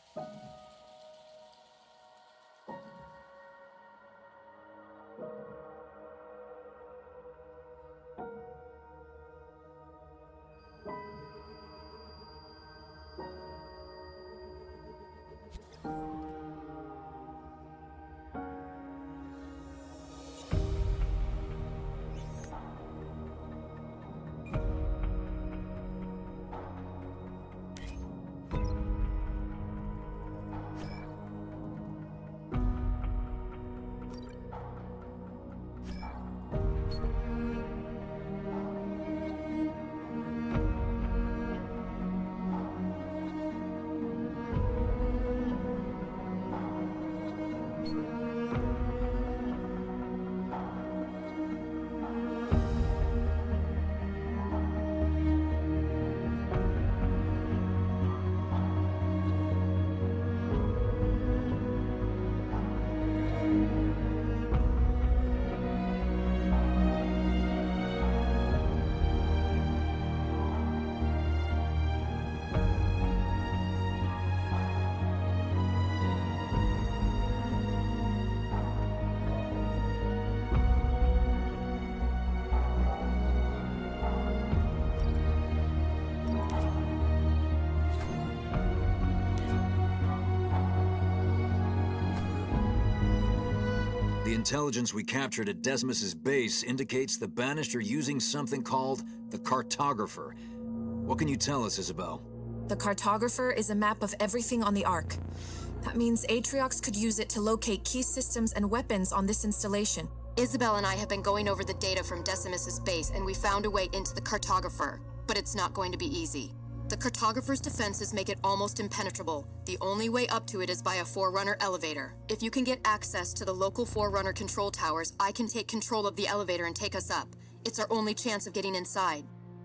The intelligence we captured at Decimus's base indicates the Banished are using something called the Cartographer. What can you tell us, Isabel? The Cartographer is a map of everything on the Ark. That means Atriox could use it to locate key systems and weapons on this installation. Isabel and I have been going over the data from Decimus's base, and we found a way into the Cartographer, but it's not going to be easy. The Cartographer's defenses make it almost impenetrable. The only way up to it is by a Forerunner elevator. If you can get access to the local Forerunner control towers, I can take control of the elevator and take us up. It's our only chance of getting inside.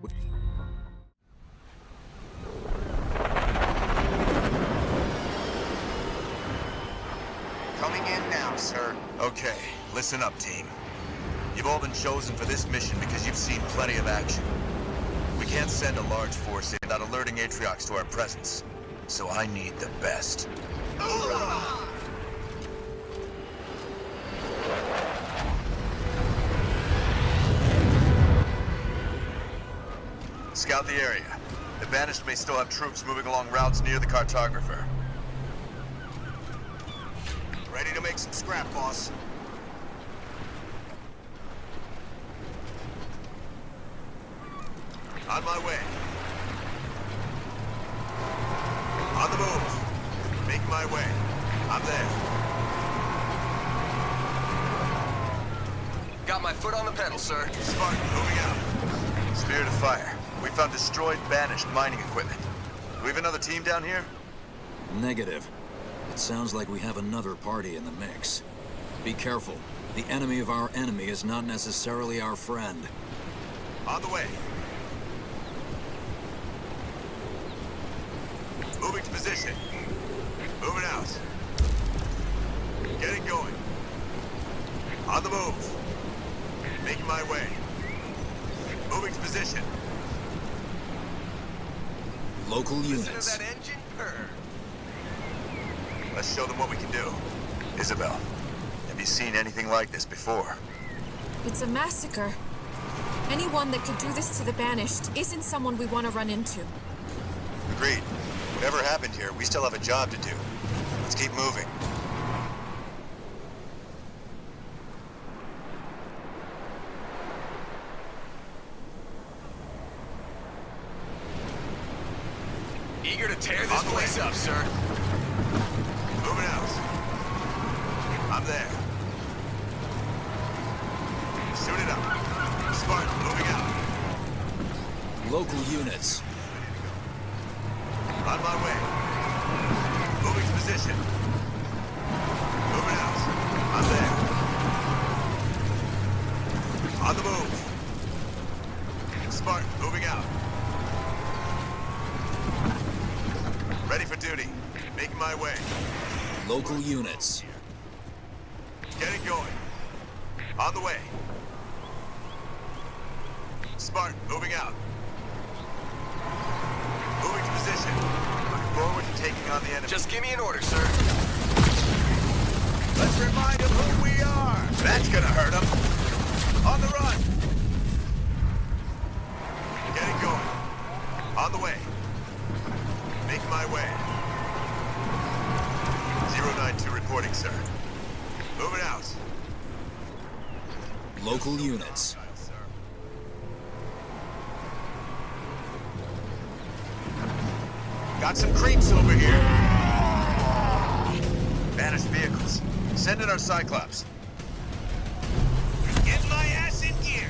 Coming in now, sir. Okay, listen up, team. You've all been chosen for this mission because you've seen plenty of action. We can't send a large force in without alerting Atriox to our presence. So I need the best. Hoorah! Scout the area. The Banished may still have troops moving along routes near the Cartographer. Ready to make some scrap, boss. On my way. On the move. Making my way. I'm there. Got my foot on the pedal, sir. Spartan, moving out. Spirit of Fire. We found destroyed, Banished mining equipment. Do we have another team down here? Negative. It sounds like we have another party in the mix. Be careful. The enemy of our enemy is not necessarily our friend. On the way. Moving to position. Moving out. Getting going. On the move. Making my way. Moving to position. Local Listen units. to that engine purr. Let's show them what we can do. Isabel, have you seen anything like this before? It's a massacre. Anyone that could do this to the Banished isn't someone we want to run into. Agreed. Whatever happened here, we still have a job to do. Let's keep moving. Eager to tear this place up, sir. Moving out. I'm there. Suited up. Spartan, moving out. Local units. On my way. Moving to position. Moving out. I'm there. On the move. Spartan, moving out. Ready for duty. Making my way. Local units. Getting going. On the way. Spartan, moving out. Moving to position. forward to taking on the enemy. Just give me an order, sir. Let's remind him who we are. That's gonna hurt him. On the run. Getting going. On the way. Making my way. 092 reporting, sir. Moving out. Local units. Got some creeps over here. Banished vehicles. Send in our Cyclops. Get my ass in gear.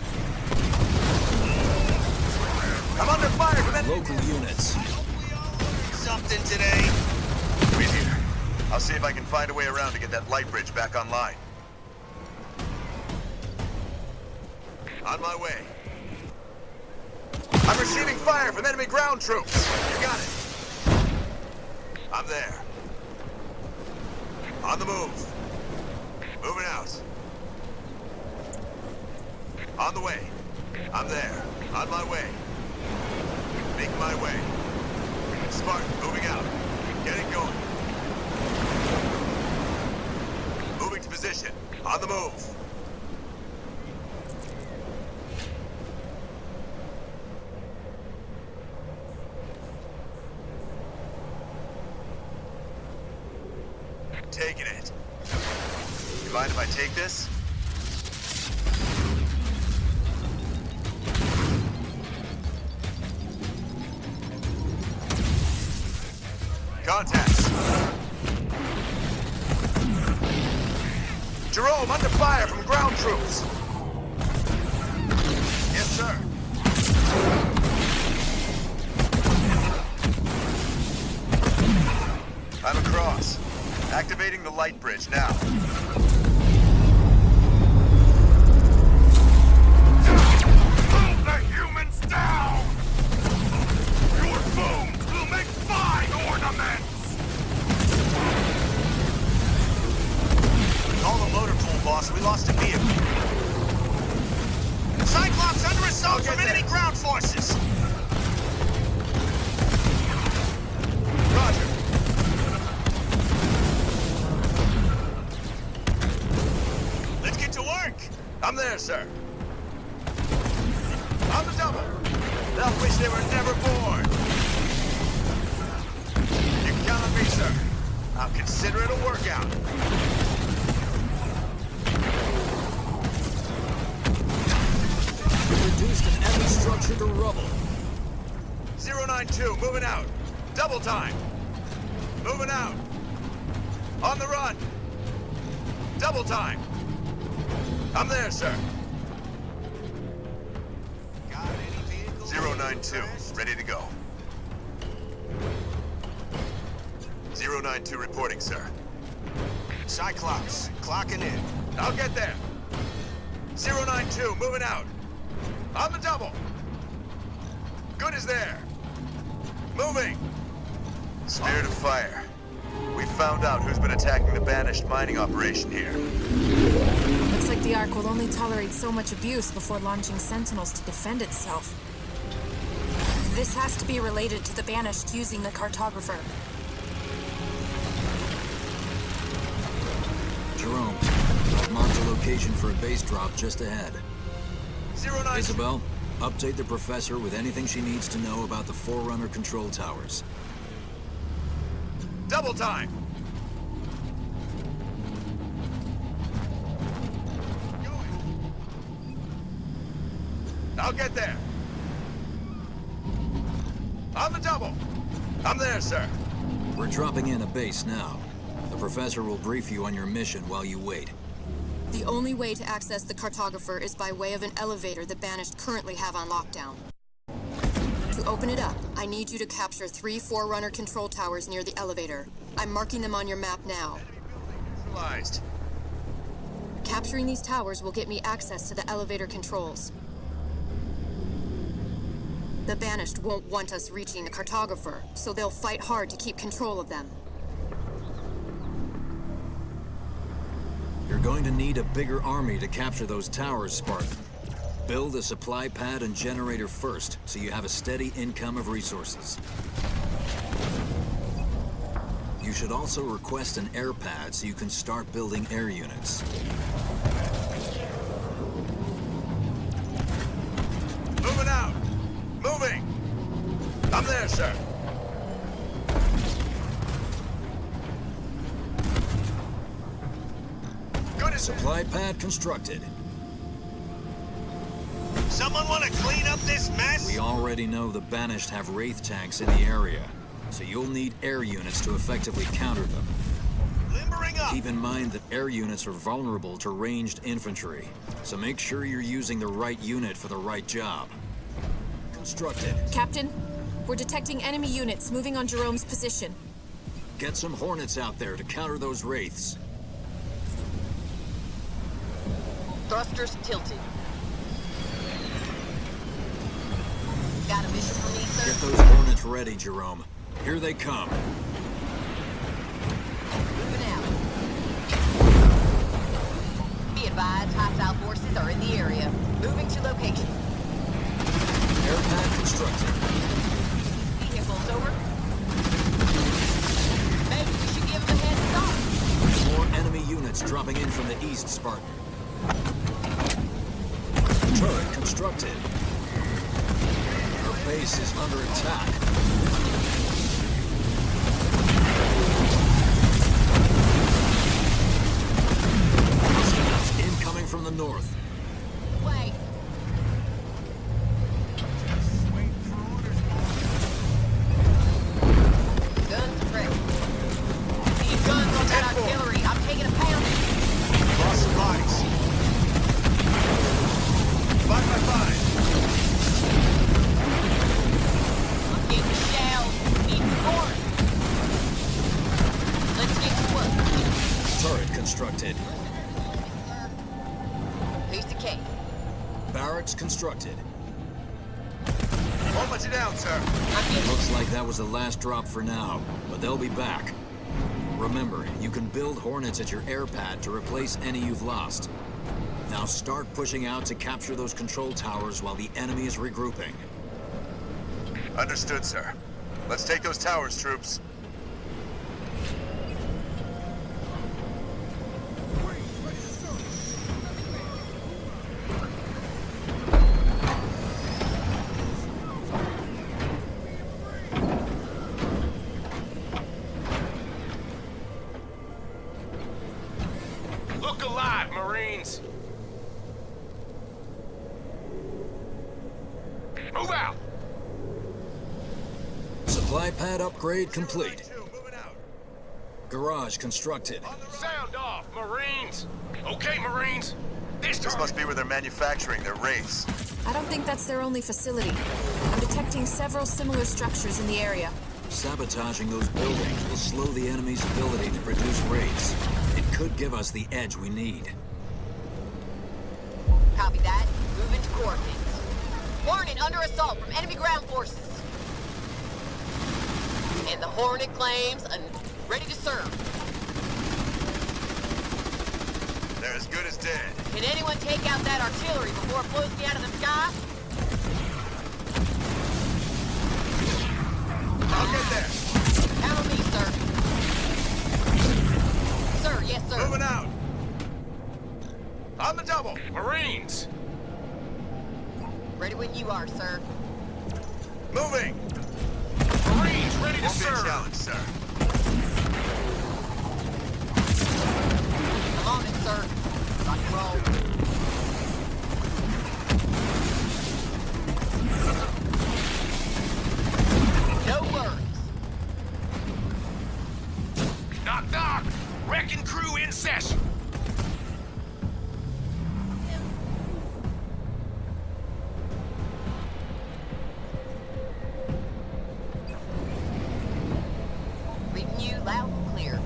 I'm under fire from that. Local units. Something today. Wait here. I'll see if I can find a way around to get that light bridge back online. On my way. I'm receiving fire from enemy ground troops. You got it. I'm there. On the move. Moving out. On the way. I'm there. On my way. Making my way. Spartan, moving out. Getting going. Moving to position. On the move. Taking it. You mind if I take this? Contact. Jerome, under fire from ground troops. Yes, sir. I'm across. Activating the light bridge now. Move the humans down! Your bones will make fine ornaments! Call the motor pool, boss. We lost a vehicle. Cyclops under assault from there. enemy ground forces! Roger. Let's get to work. I'm there, sir. On the double. They'll wish they were never born. You can count on me, sir. I'll consider it a workout. Reduced an enemy structure to rubble. 092, moving out. Double time. Moving out. On the run. Double time. I'm there, sir. 092, ready to go. 092 reporting, sir. Cyclops, clocking in. I'll get there. 092, moving out. On the double. Good as there. Moving. Spirit of fire. We found out who's been attacking the Banished mining operation here. Looks like the Ark will only tolerate so much abuse before launching Sentinels to defend itself. This has to be related to the Banished using the Cartographer. Jerome, I've marked a location for a base drop just ahead. 092. Isabel, update the Professor with anything she needs to know about the Forerunner control towers. Double time. I'll get there. On the double. I'm there, sir. We're dropping in a base now. The Professor will brief you on your mission while you wait. The only way to access the Cartographer is by way of an elevator the Banished currently have on lockdown. To open it up, I need you to capture 3 Forerunner control towers near the elevator. I'm marking them on your map now. Neutralized. Capturing these towers will get me access to the elevator controls. The Banished won't want us reaching the Cartographer, so they'll fight hard to keep control of them. You're going to need a bigger army to capture those towers, Spartan. Build a supply pad and generator first, so you have a steady income of resources. You should also request an air pad so you can start building air units. Moving out! Moving! I'm there, sir. Good as Supply pad constructed. Someone want to clean up this mess? We already know the Banished have Wraith tanks in the area, so you'll need air units to effectively counter them. Limbering up. Keep in mind that air units are vulnerable to ranged infantry, so make sure you're using the right unit for the right job. Constructed. Captain, we're detecting enemy units moving on Jerome's position. Get some Hornets out there to counter those Wraiths. Thrusters tilted. Got a mission for me, sir? Get those Hornets ready, Jerome. Here they come. Moving out. Be advised, hostile forces are in the area. Moving to location. Air pad constructed. Vehicles over. Maybe we should give them a head start. More enemy units dropping in from the east, Spartan. Turret constructed. Our base is under attack. Hostiles incoming from the north. Wait. Guns ready. Need guns on that artillery. I'm taking a pounding. Lost some bodies. 5x5. I'm getting shelled. Need support. Let's get to work. Turret constructed. Piece of cake. Barracks constructed. Won't let you down, sir. I'm getting Looks like that was the last drop for now, but they'll be back. Remember, you can build Hornets at your air pad to replace any you've lost. Now start pushing out to capture those control towers while the enemy is regrouping. Understood, sir. Let's take those towers, troops. Look alive, Marines! Move out! Supply pad upgrade complete. Moving out. Garage constructed. Sound off, Marines! Okay, Marines. This must be where they're manufacturing their Wraiths. I don't think that's their only facility. I'm detecting several similar structures in the area. Sabotaging those buildings will slow the enemy's ability to produce Wraiths. It could give us the edge we need. Copy that. Moving to coordinates. Hornet under assault from enemy ground forces. And the Hornet claims ready to serve. They're as good as dead. Can anyone take out that artillery before it blows me out of the sky? I'll get there. Count on me, sir. Sir, yes, sir. Moving out. On the double. Marines! Ready when you are, sir. Moving. Marines ready to Won't be a serve! challenge, sir. I'm on it, sir. Rock and roll. No worries. Knock, knock! Wrecking crew in session! Reading you loud and clear.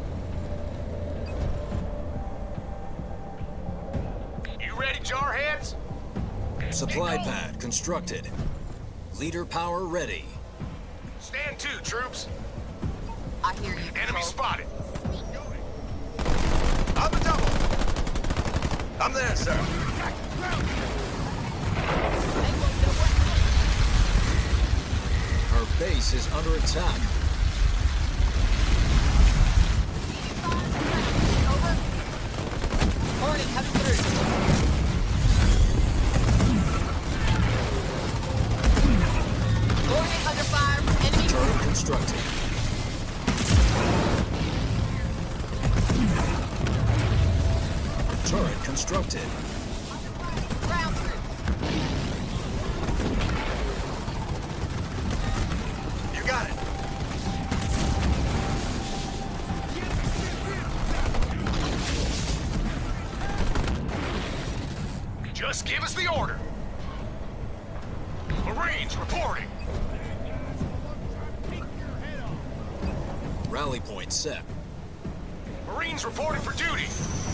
You ready, jarheads? Supply pad constructed. Leader power ready. Stand to, troops. I hear you. Enemy Patrol. spotted. On the double. I'm there, sir. They won't know what Our base is under attack. constructed. Ground crew. You got it. Just give us the order. Marines reporting. Rally point set. Marines reporting for duty.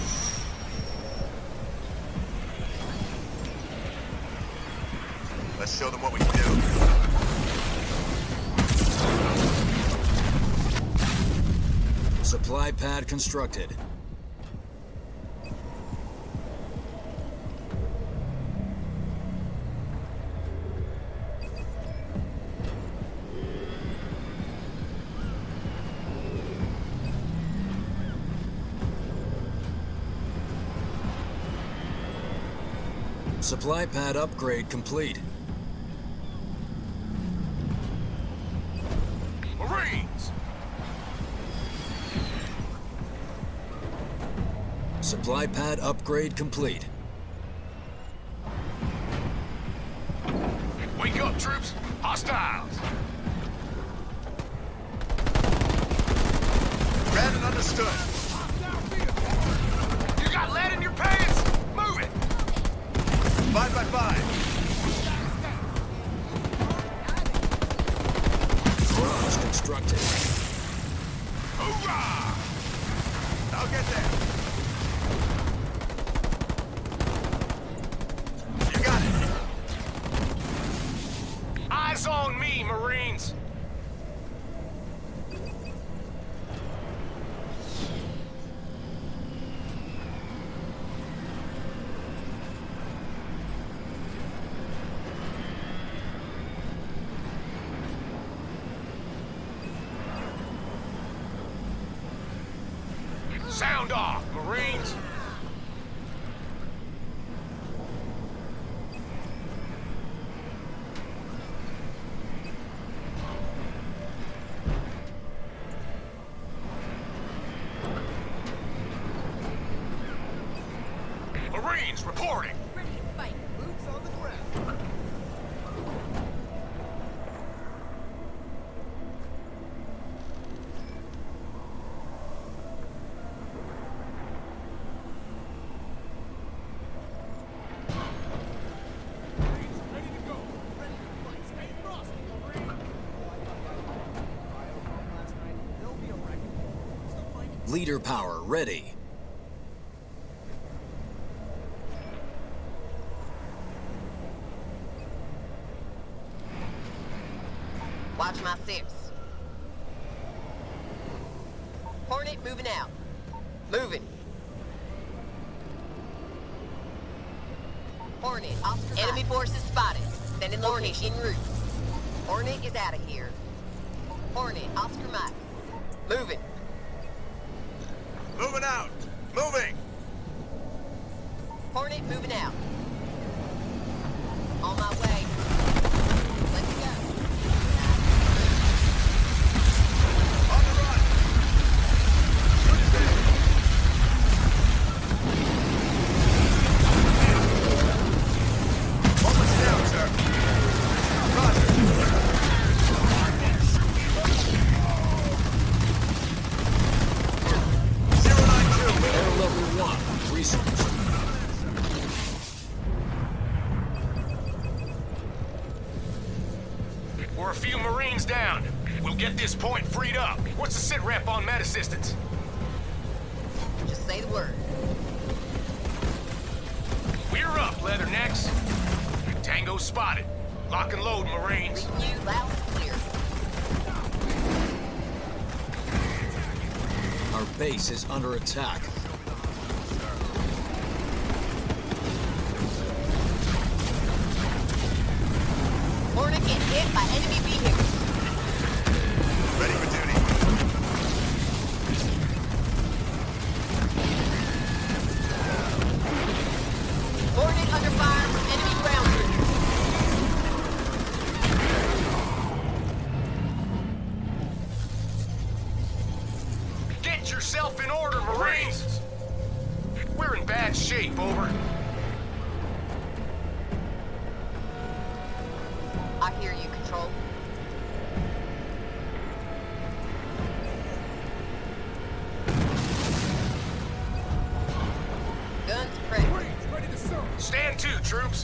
Let's show them what we can do. Supply pad constructed. Supply pad upgrade complete. Marines! Supply pad upgrade complete. Wake up, troops! Hostiles! Read and understood. You got lead in your pants! Move it! 5 by 5. Garage constructed. Hoorah! I'll get there. You got it. Eyes on me, Marines! Sound off, Marines! Marines reporting! Ready to fight. Boots on the ground. Leader power ready. Watch my 6. Hornet moving out. Moving. Hornet, Oscar. Enemy forces spotted. Sending location en route. Hornet is out of here. Hornet, Oscar Mike. Moving. Moving out. Moving. Hornet moving out. On my way. Let's go. On the run. Good as dead. Almost down, sir. Roger. Air level 1. Resource. We're a few Marines down. We'll get this point freed up. What's the sit rep on med assistance? Just say the word. We're up, Leathernecks. Tango spotted. Lock and load, Marines. Reading you loud and clear. Our base is under attack. Hornet get hit by enemy vehicles. Ready for duty. Hornet under fire from enemy ground troops. Get yourself in order, Marines! We're in bad shape, over. I hear you, Control. Guns ready. Stand to, troops.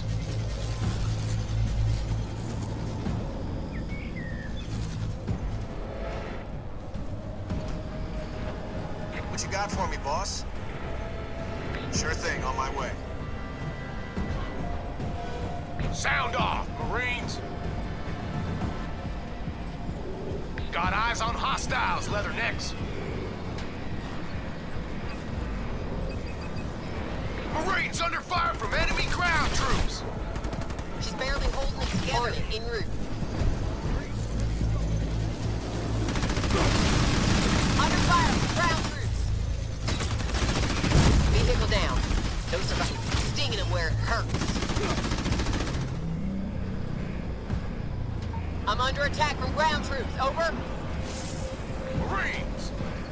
What you got for me, boss? Sure thing, on my way. Sound off, Marines. Got eyes on hostiles, Leathernecks. Marines under fire from enemy ground troops. She's barely holding it together. En route. Under fire from ground troops. Vehicle down. No survivors. Stinging them where it hurts. I'm under attack from ground troops. Over. Marines.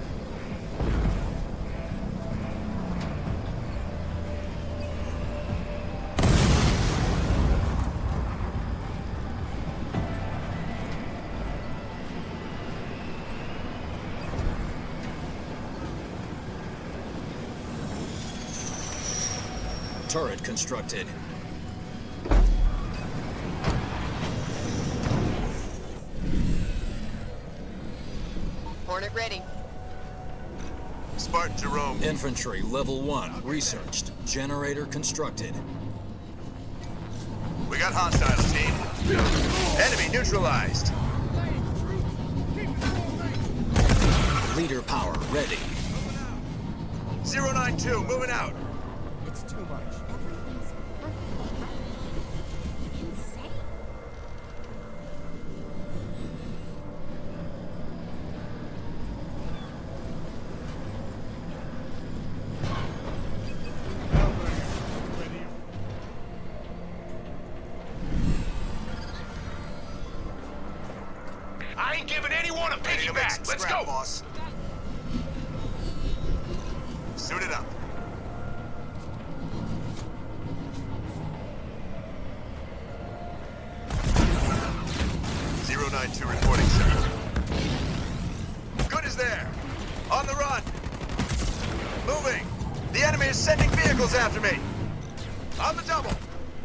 Turret constructed. Hornet ready. Spartan Jerome. Infantry level 1 researched. Generator constructed. We got hostiles, team. Enemy neutralized. Leader power ready. 092, moving out. It's too much. Everything's perfect. Insane. I ain't giving anyone a piggyback. Let's go. Boss. Suit it up. .92 reporting, sir. Good is there. On the run. Moving. The enemy is sending vehicles after me. On the double.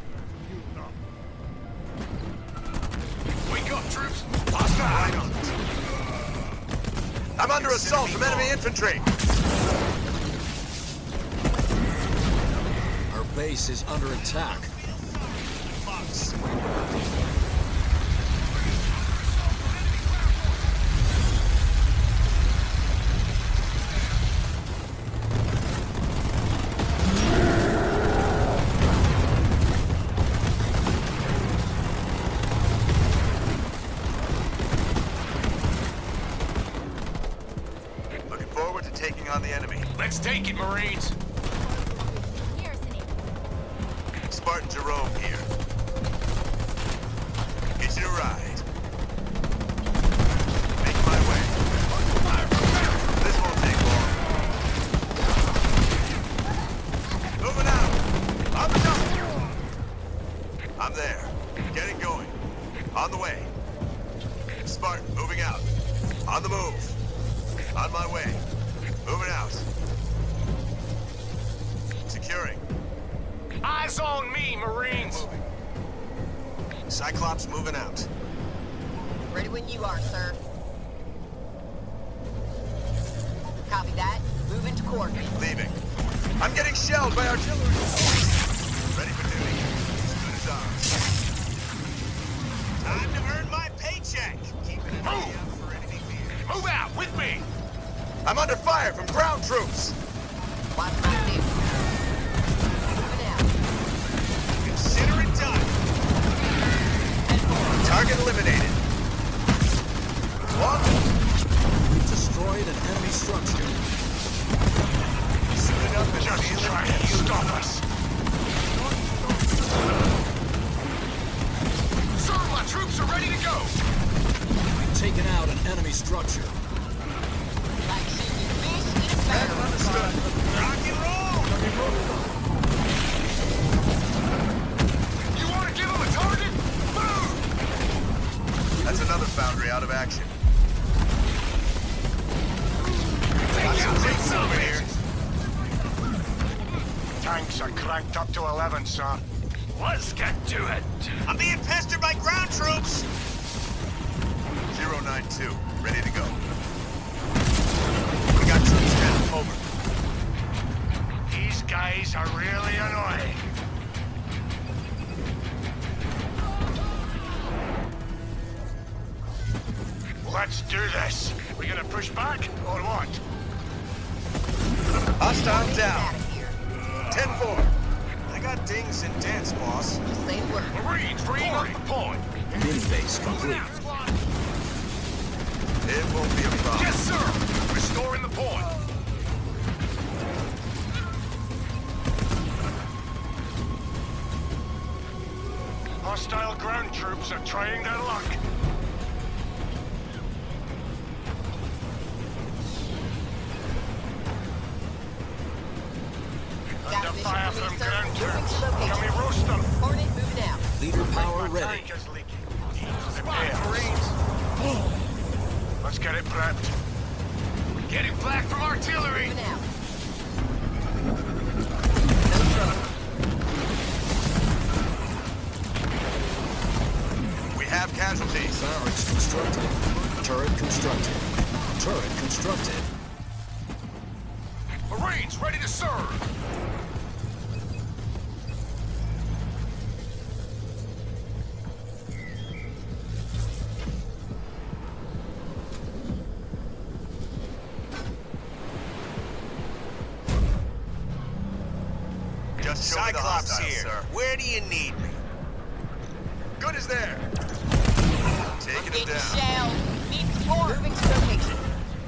Wake up, troops. Hostile. I'm under assault from enemy infantry. Our base is under attack. Looking forward to taking on the enemy. Let's take it, Marines. Spartan Jerome here. Hitching a ride. Make my way. This won't take long. Moving out. On the double. I'm there. Getting going. On the way. Spartan moving out. On the move. On my way. Moving out. Securing. Eyes on me, Marines. Cyclops moving out. Ready when you are, sir. Copy that. Moving to coordinates. Leaving. I'm getting shelled by artillery. Ready for duty. As good as ours. Time to earn my paycheck. Keeping an eye out for enemy vehicles. Move out with me. I'm under fire from ground troops. Watch my view. Moving out. Consider it done. Target eliminated. One. We've destroyed an enemy structure. Suited up and Just try to stop us. Sir, my troops are ready to go. We've taken out an enemy structure. Like shooting fish in a barrel. Understood. Rock and roll. are cranked up to 11, sir. Let's get to it. I'm being pestered by ground troops! 092, ready to go. We got troops down, over. These guys are really annoying. Let's do this. We gonna push back or what? Hostile down. Out of here. 10-4. I got dings and dents, boss. Just say the word. Marines, bring up the point. Mini base Moving complete. out, squad. It won't be a problem. Yes, sir. Restoring the point. Hostile ground troops are trying their luck. Got Under mission fire for me, from sir. ground Moving troops. to location. Can we roast them? Hornet moving out. Leader power My ready. tank is leaking. Spot, Marines. Let's get it prepped. Getting flak from artillery. Moving out. No trouble. We have casualties. Barracks constructed. Turret constructed. Turret constructed. Marines ready to serve. Just show me the Cyclops hostiles, here. sir. Where do you need me? Good as there. Taking him Engaging down. shell. Need support. Moving to location.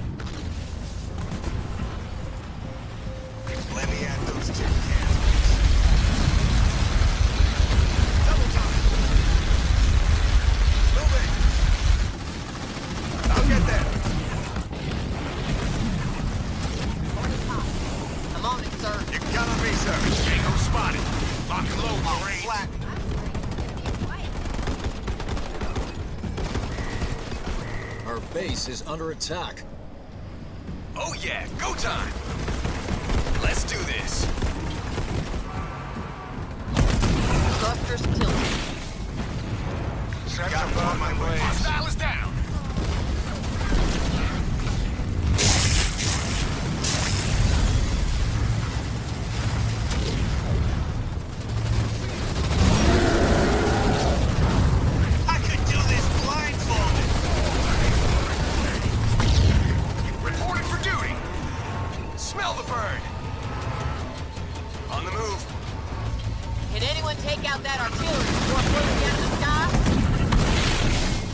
Let me at those two cans. Double time. Moving. I'll get there. I'm on it, sir. You can count on me, sir. Tango spotted. Lock and load, Marines. Flat. Our base is under attack. Oh yeah, go time. Let's do this. Clusters tilted. Set Got him on my way. Hostile is down. I could do this blindfolded. Reporting for duty. Smell the bird. On the move. Can anyone take out that artillery before floating out of the sky?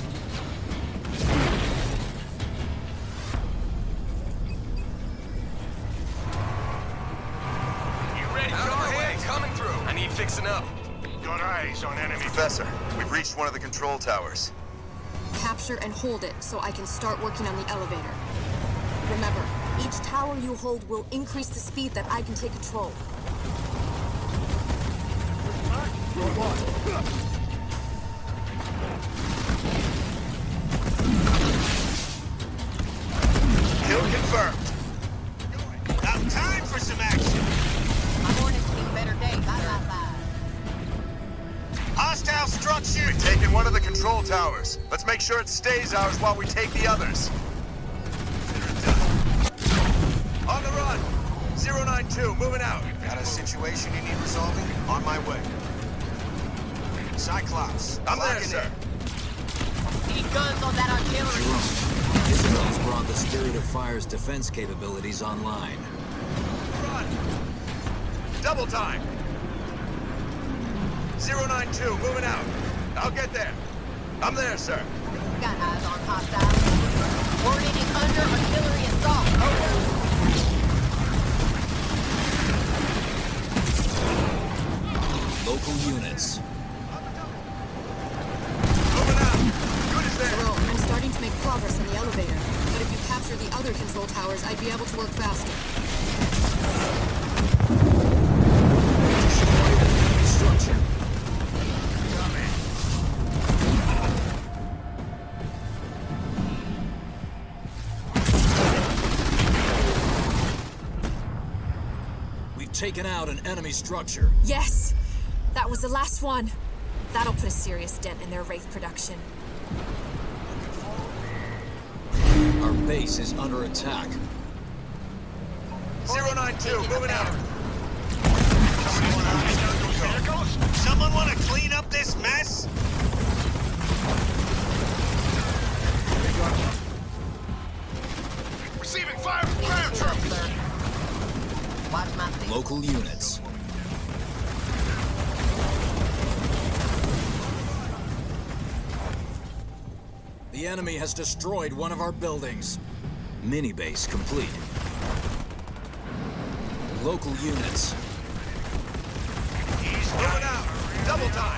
You ready? Out of the way, coming through. I need fixing up. Got eyes on enemy. Professor, we've reached one of the control towers. Capture and hold it so I can start working on the elevator. Remember, each tower you hold will increase the speed that I can take control. Kill confirmed. Now time for some action. My Hornet's seen better days. Side by side. Hostile structure. We've taken one of the control towers. Let's make sure it stays ours while we take the others. On the run. 092, moving out. Got a situation you need resolving? On my way. Cyclops. I'm there, locking sir. Need guns on that artillery. Isabel's brought the Spirit of Fire's defense capabilities online. Run. Double time. 092, moving out. I'll get there. I'm there, sir. Got eyes on hostiles. Hornet is under artillery assault. Over. Local units. Moving out. Good as there. Jerome, I'm starting to make progress on the elevator, but if you capture the other control towers, I'd be able to work faster. Structure. We've taken out an enemy structure. Yes! That was the last one. That'll put a serious dent in their Wraith production. Our base is under attack. 092, moving out. Someone want to clean up this mess? Receiving fire from ground troops. Watch my feet. Local units. The enemy has destroyed one of our buildings. Mini-base complete. Local units. He's moving out. Double time.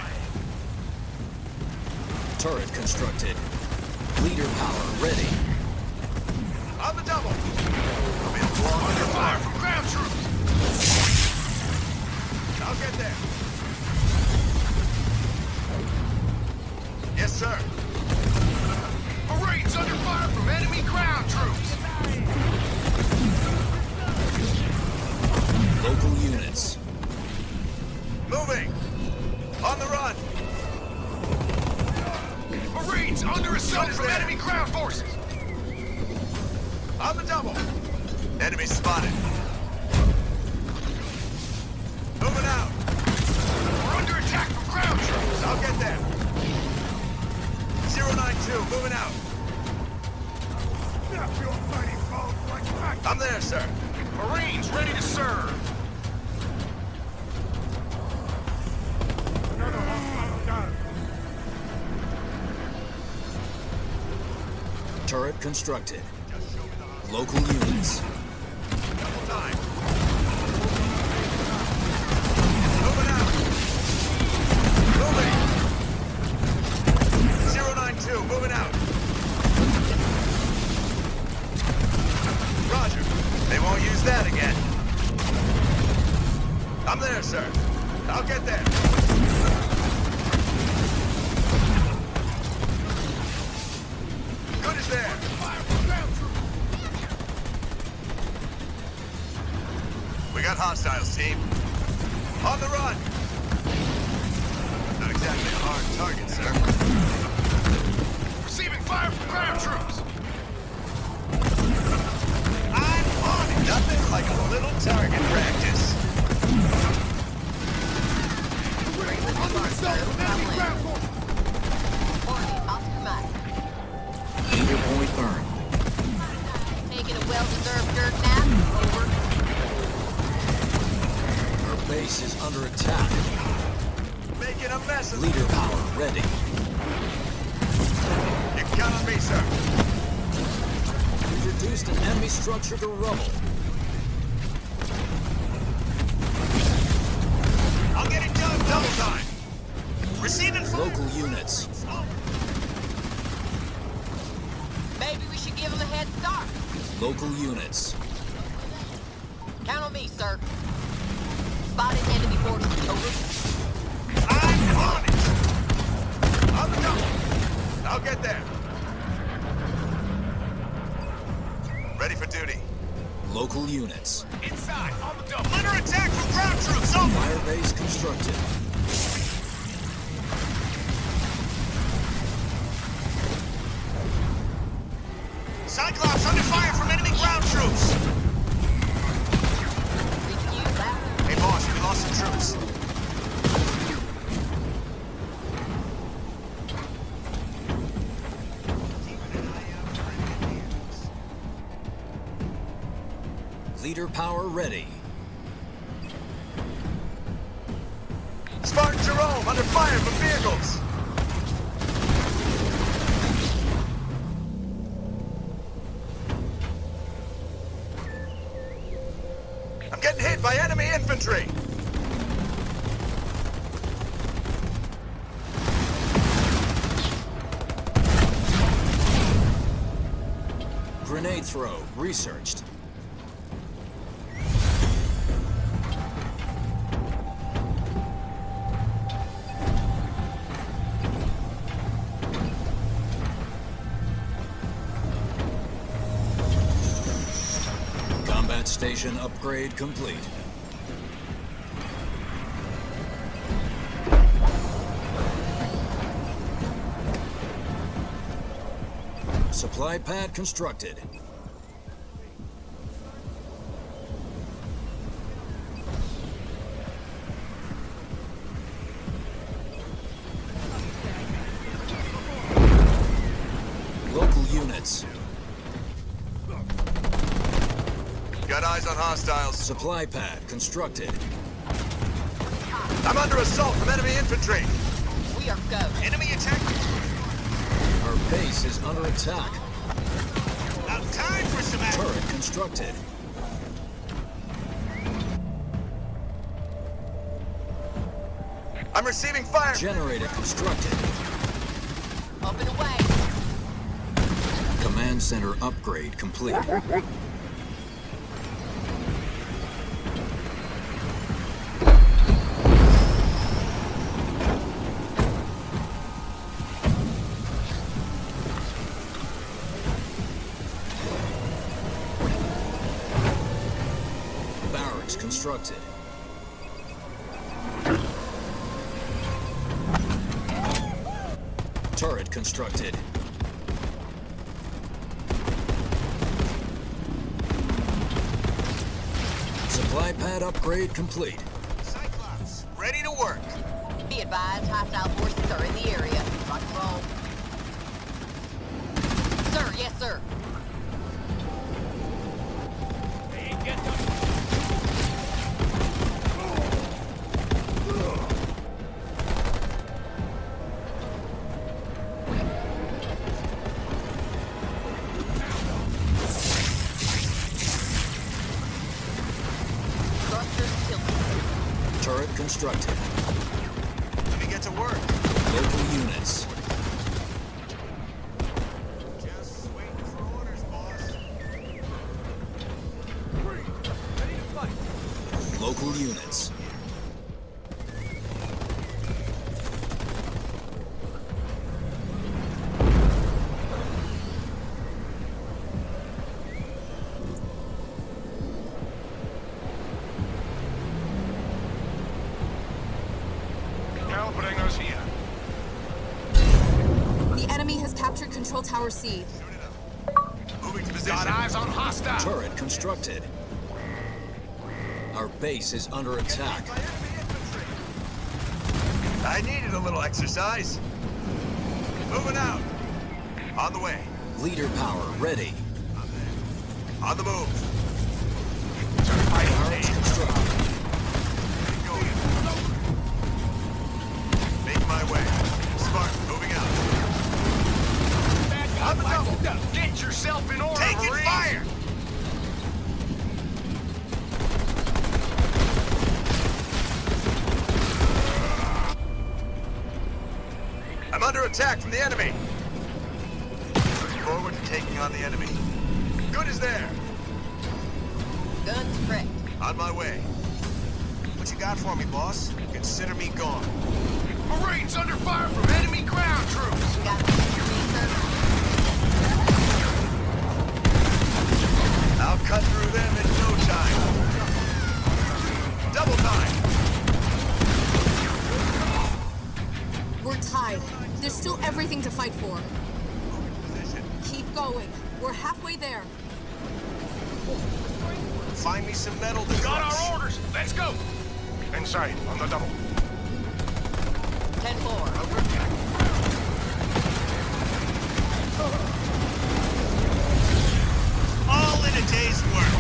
Turret constructed. Leader power ready. On the double. Under fire from ground troops. I'll get there. Yes, sir. Marines under fire from enemy ground troops. Local units. Moving. On the run. Marines under assault from enemy ground forces. On the double. Enemy spotted. Moving out. We're under attack from ground troops. I'll get there. 092, moving out. I'm there, sir. Marines ready to serve. Turret constructed. Local units. Double time. Moving out. Moving. 092, moving out. Roger. They won't use that again. I'm there, sir. I'll get there. Good as there. We got hostiles, team. On the run. Not exactly a hard target, sir. Receiving fire from ground troops. I'm on it. Nothing like a little target practice. Leader point earned. Taking a well-deserved dirt nap. Over. Our base is under attack. Making a mess of Leader power ready. You can count on me, sir. We've reduced an enemy structure to rubble. I'll get it done double time. Receiving fire. Local units. Maybe we should give them a head start. Local units. Count on me, sir. Spotted enemy forces. Over. I'm on it. On the double. I'll get there. Ready for duty. Local units. Inside, on the double. Under attack from ground troops. Over. Fire base constructed. Cyclops under fire from enemy ground troops. Hey, boss, we lost some troops. Leader power ready. Spartan Jerome under fire from vehicles. I'm getting hit by enemy infantry. Grenade throw researched. Combat station upgrade complete. Supply pad constructed. Local units. Got eyes on hostiles. Supply pad constructed. I'm under assault from enemy infantry. We are go. Enemy attack. Our base is under attack. Now time for some action. Turret constructed. I'm receiving fire. Generator constructed. Up and away. Command center upgrade complete. Barracks constructed. Turret constructed. Supply pad upgrade complete. Cyclops, ready to work. Be advised, hostile forces are in the area. Rock and roll. Sir, yes, sir. Structures tilted. Turret constructed. Let me get to work. Local units. Just waiting for orders, boss. Local units. Calibrating us here. The enemy has captured Control Tower C. Moving to position. Got eyes on hostile. Turret constructed. Our base is under attack. I needed a little exercise. Moving out. On the way. Leader power ready. On the move. Barracks constructed. Make my way. Spartan, moving out. On the double. Get yourself in order, Taking Marines. fire. I'm under attack from the enemy. Looking forward to taking on the enemy. Good is there. Guns prepped. On my way. What you got for me, boss? Consider me gone. Marines under fire from enemy ground troops. Got the sir. I'll cut through them in no time. Double time. We're tied. There's still everything to fight for. Position. Keep going. We're halfway there. Find me some metal to Got crush. our orders. Let's go. Inside on the double. 10-4. All in a day's work.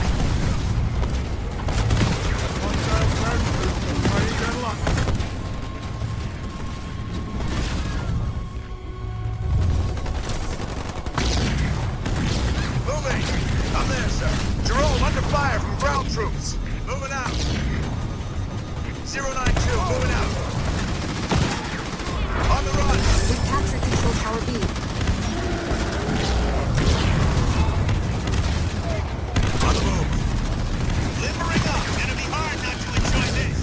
Moving. I'm there, sir. Jerome under fire from ground troops. Moving out. 092, moving out. On the run. We've captured Control Tower B. On the move. Limbering up. Gonna be hard not to enjoy this.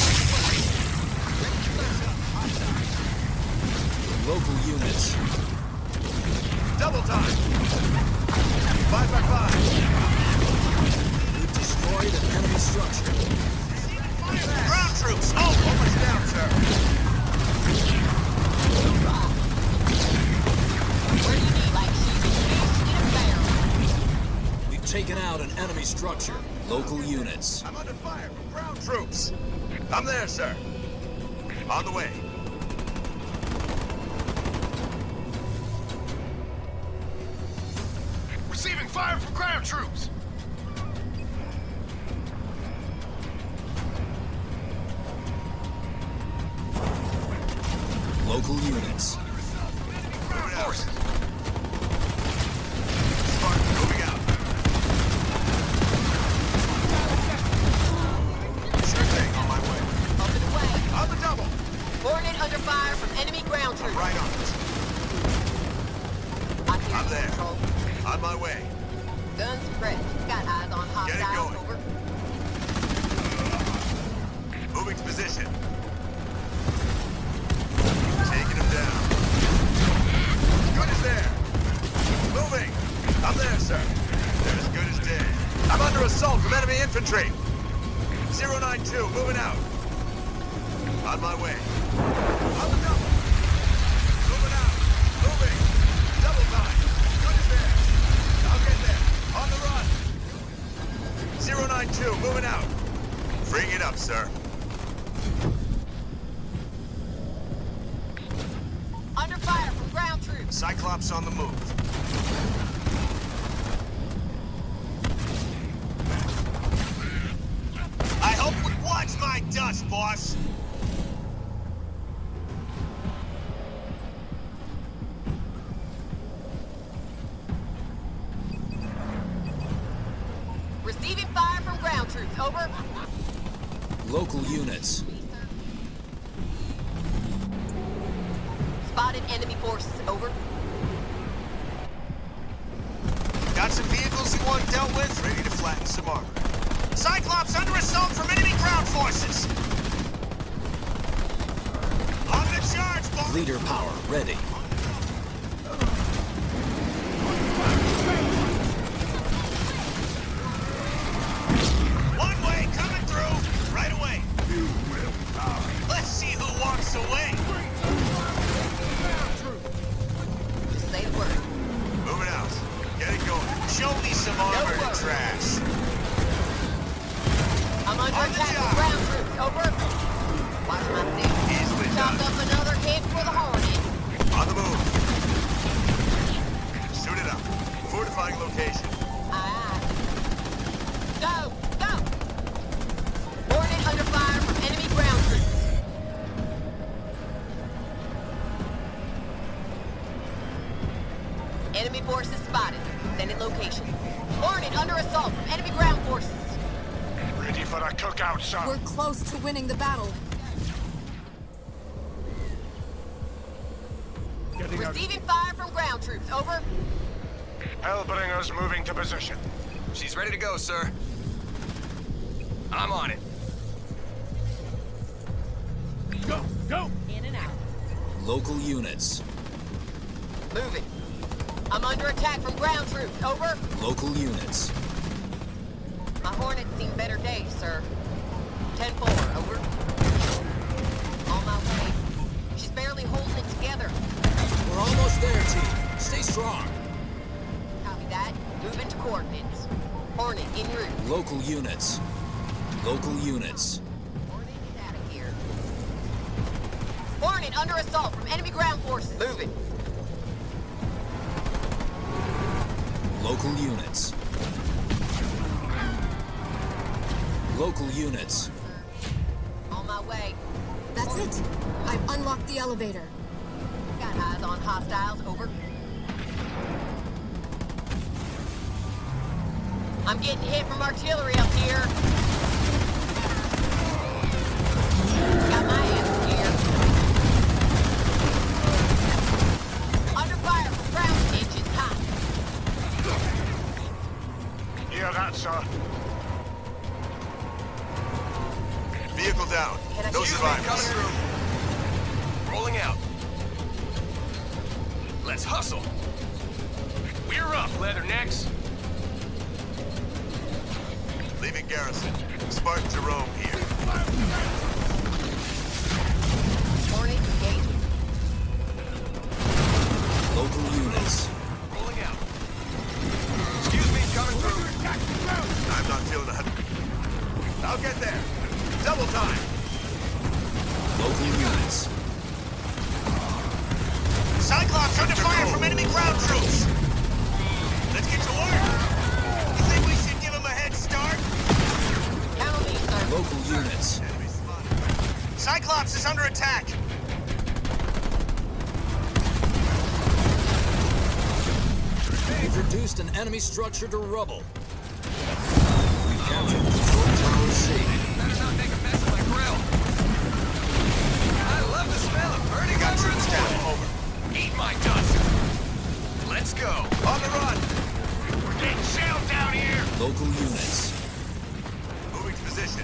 Local units. Double time. 5x5. We've destroyed an enemy structure. Ground troops. Oh, Almost down, sir. Where do you need, like, enemy structure. Local units. I'm under fire from ground troops. I'm there, sir. On the way. Receiving fire from ground troops. Local units. Moving out. Spartan moving out. Sure thing, on my way. Over the way. On the double. Hornet under fire from enemy ground troops. Right on it. I hear I'm you, there. Control. On my way. Guns ready. Got eyes on Get it hostiles. going. Over. Moving to position. Taking him down. Good as there. Moving. I'm there, sir. They're as good as dead. I'm under assault from enemy infantry. 092, moving out. On my way. On the double. Moving out. Moving. Double time. Good as there. I'll get there. On the run. 092, moving out. Bring it up, sir. Under fire from ground troops. Cyclops on the move. I hope we watch my dust, boss. Receiving fire from ground troops. Over. Local units. Spotted enemy forces. Over. Got some vehicles you want dealt with? Ready to flatten some armor. Cyclops under assault from enemy ground forces! On the charge, boss! Leader power ready. One way coming through! Right away! Let's see who walks away! Just say the word. Moving out. Get it going. Show me some armor word. to trash. I'm under On the attack job. from ground troops. Over. Watch my six. Easily Chopped done. up another hit for the Hornet. On the move. Suit it up. Fortifying location. Aye, aye. Go! Go! Hornet under fire from enemy ground troops. Enemy forces spotted. Sending location. Hornet under assault from enemy ground forces. Ready for a cookout, son. We're close to winning the battle. Receiving fire from ground troops. Over. Hellbringers moving to position. She's ready to go, sir. I'm on it. Go! Go! In and out. Local units. Moving. I'm under attack from ground troops. Over. Local units. My Hornet's seen better days, sir. 10-4. Over. On my way. She's barely holding it together. We're almost there, team. Stay strong. Copy that. Moving to coordinates. Hornet en route. Local units. Local units. Hornet is out of here. Hornet under assault from enemy ground forces. Moving. Local units. Local units. On my way. That's it. I've unlocked the elevator. Got eyes on hostiles. Over. I'm getting hit from artillery up here. Got my ass here. Under fire from ground inches high. Hear that, sir? Vehicle down. Can I No shoot? Coming survivors. through. Rolling out. Let's hustle. We're up, Leathernecks. Leaving garrison. Spartan Jerome here. Hornet engaging. Local units. Rolling out. Excuse me, coming through. I feeling a... I'll get there. Double time. Local units. Cyclops under fire from enemy ground troops. Let's get to work. You think we should give them a head start? Count on me, sir. Local units. Enemy spotted. Cyclops is under attack. We've reduced an enemy structure to rubble. We've captured Control Tower C. Better not make a mess of my grill. I love the smell of burning Got over troops the down. wall. Over. Eat my dust. Let's go. On the run. We're getting shelled down here. Local units. Moving to position.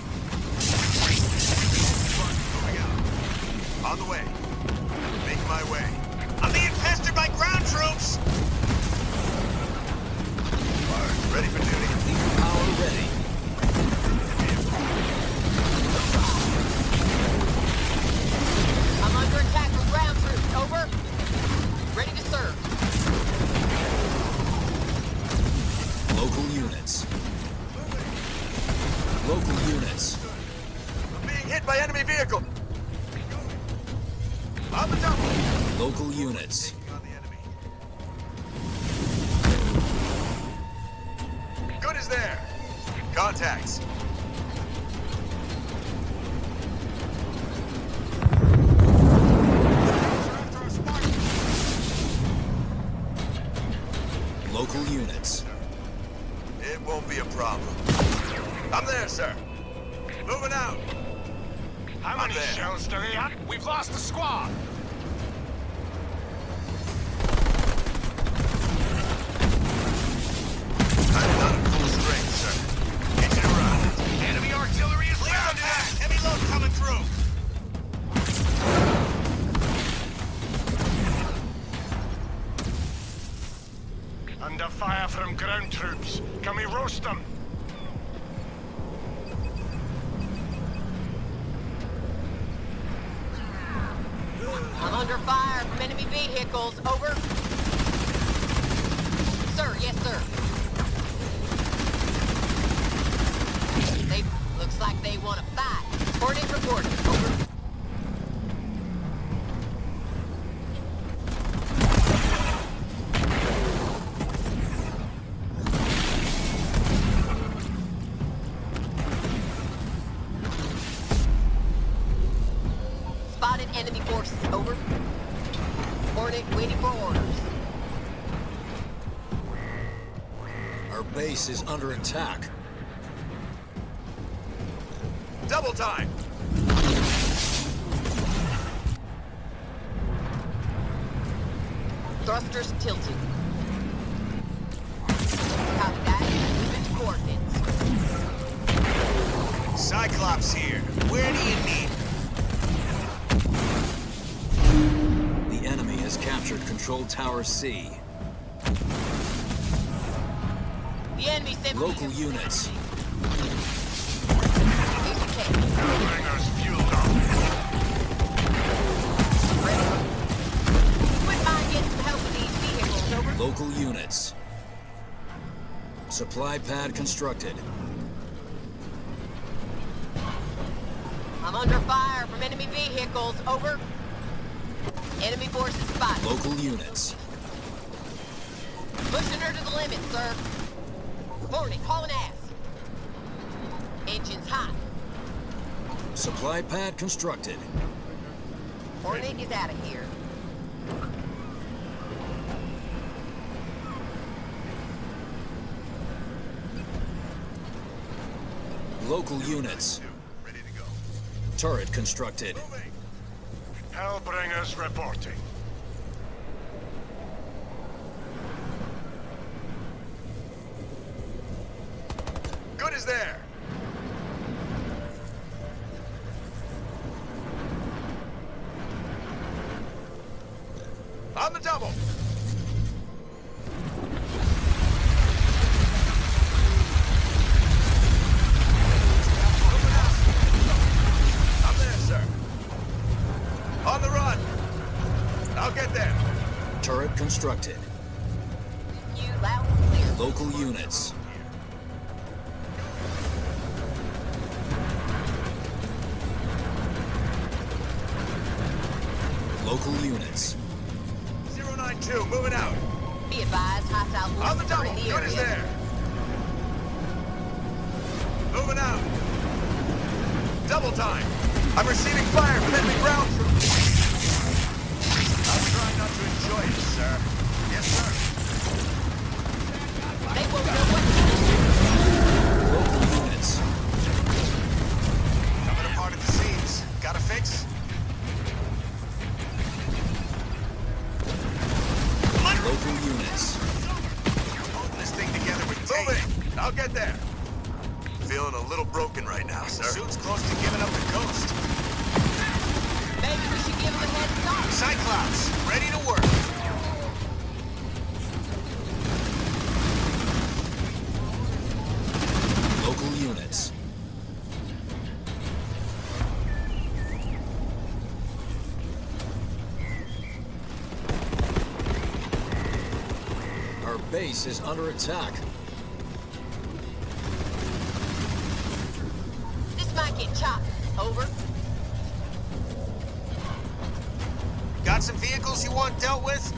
Moving out. On the way. Making my way. I'm being pestered by ground troops. Ready for duty. Lead power ready. I'm under attack from ground troops. Over. Ready to serve. Local units. Local units. I'm being hit by enemy vehicle. On the double. Local units. On the enemy. Good is there. Contacts. Local units. It won't be a problem. I'm there, sir. Moving out. How many there. shells do they have? We've lost the squad. I'm not at full strength, sir. Engine around. Enemy artillery is Clear down on that. Heavy load coming through. Under fire from ground troops. Can we roast them? I'm under fire from enemy vehicles. Over. Sir, yes, sir. They looks like they want to fight. Hornet reporting. Over. Spotted enemy forces. Over. Hornet waiting for orders. Our base is under attack. Double time. Thrusters tilted. Copy that. Moving to coordinates. Cyclops here. Where do you need? The enemy has captured Control Tower C. The enemy sent Local units. Bringers fueled up. Wouldn't mind getting some help with these vehicles. Over. Local units. Supply pad constructed. I'm under fire from enemy vehicles. Over. Enemy forces spotted. Local units. Pushing her to the limit, sir. Hornet, hauling ass. Engine's hot. Supply pad constructed. Hornet is out of here. Local units. Ready to go. Turret constructed. Moving. Hellbringers reporting. Good is there. On the double. I'm there, sir. On the run. I'll get there. Turret constructed. You loud and clear. Local units. Local units. 092, moving out. Be advised, hostile On the forces are double, in the good as area. there. Moving out. Double time. I'm receiving fire from enemy ground troops. I'm trying not to enjoy it, sir. Yes, sir. They won't know what to do. Local units. Coming apart at the seams. Got a fix? Local units. Holding this thing together with tape. Moving. I'll get there. Feeling a little broken right now, sir. Suit's close to giving up the ghost. Maybe we should give them a head start. Cyclops, ready to work. Local units. Our base is under attack. This might get choppy. Over. Got some vehicles you want dealt with?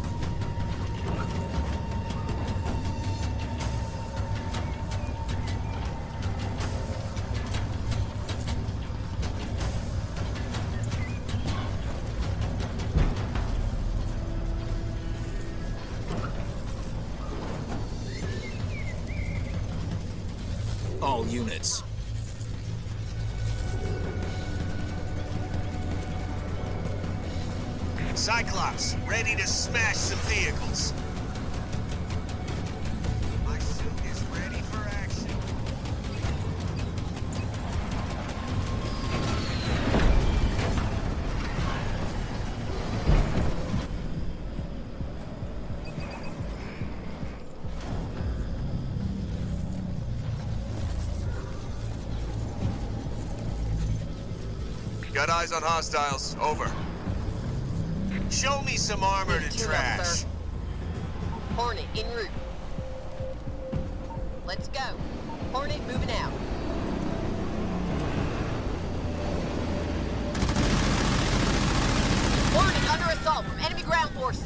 All units. Cyclops, ready to smash some vehicles. My suit is ready for action. Got eyes on hostiles. Over. Show me some armored and Tune up, trash. sir. Hornet en route. Let's go. Hornet moving out. Hornet under assault from enemy ground forces.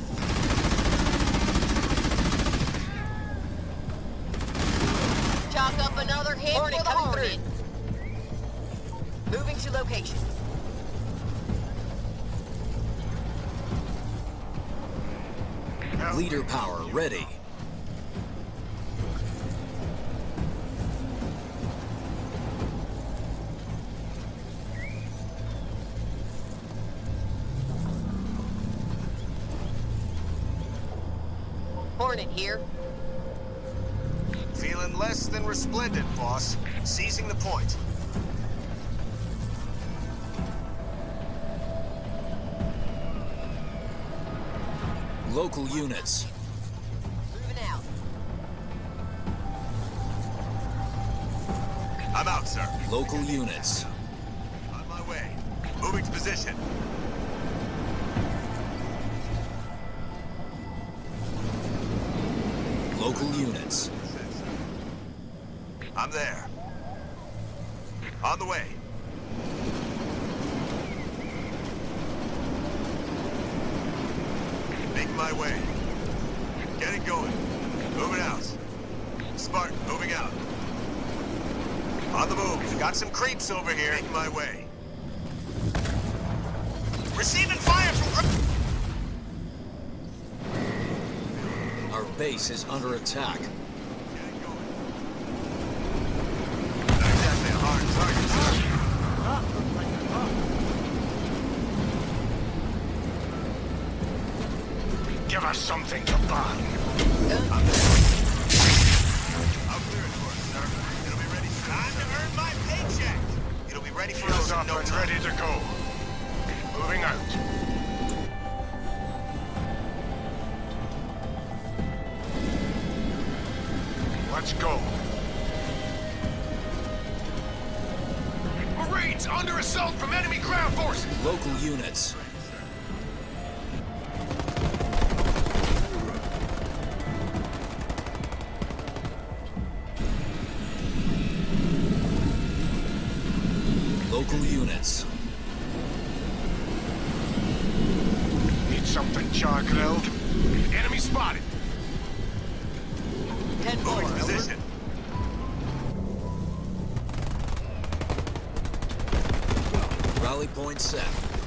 Chalk up another hit Hornet for the coming Hornet. Moving to location. Leader power ready. Hornet here. Feeling less than resplendent, boss. Seizing the point. Local units. Moving out. I'm out, sir. Local units. On my way. Moving to position. Local units. I'm there. On the way. Making my way. Getting going. Moving out. Spartan, moving out. On the move. Got some creeps over here. Making my way. Receiving fire from... Our base is under attack. Getting going. Not exactly a hard target, sir. Give us something to burn. I'm there. I'll clear it for us, sir. It'll be ready soon. Time to earn my paycheck. It'll be ready for Shield us in up no and time. ready to go. Moving out. Let's go. Marines under assault from enemy ground forces. Local units. Local units. Something char-grilled. Enemy spotted. 10-4, Moving to over. position. Rally point set.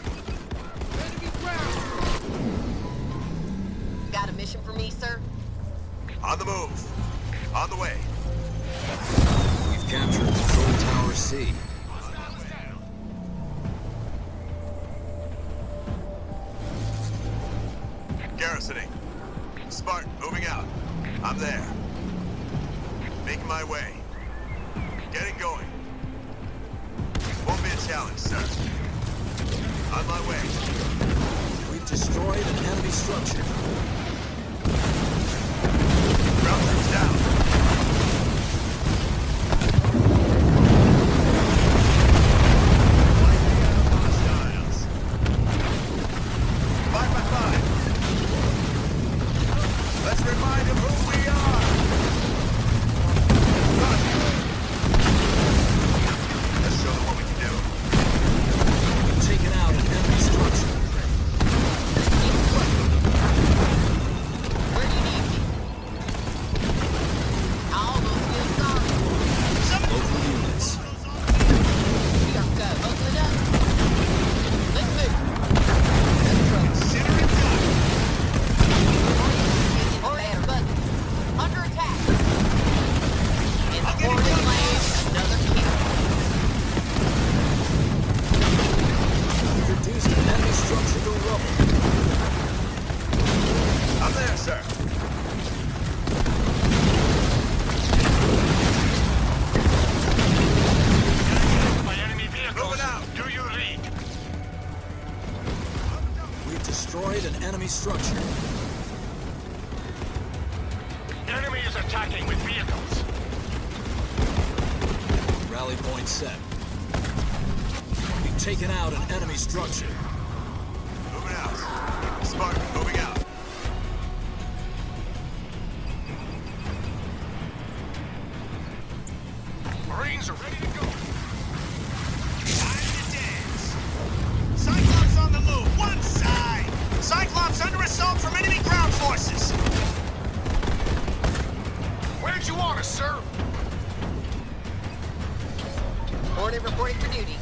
Got a mission for me, sir? On the move. On the way. We've captured Control Tower C. Garrisoning. Spartan, moving out. I'm there. Making my way. Getting going. Won't be a challenge, sir. On my way. We've destroyed an enemy structure. Ground troops down. Hostiles. 5x5. Let's remind him who we are. Let's show them what we can do. We've taken out an enemy structure. Where do you need me? All those good songs. Local units. We are go. Open it up. Let's move. Let's go. Consider it done. Order button. Under attack. In the I'll get it Hornet done, lane, another kill. We've reduced an enemy structure to rubble. I'm there, sir. By enemy vehicles. Moving out. Do you lead? We've destroyed an enemy structure. Enemy is attacking with vehicles. Rally point set. We've taken out an enemy structure. Moving out. Spartan, moving out. Marines are ready to go. Time to dance. Cyclops on the move, one side. Cyclops under assault from enemy ground forces. Where'd you want us, sir? Hornet reporting for duty.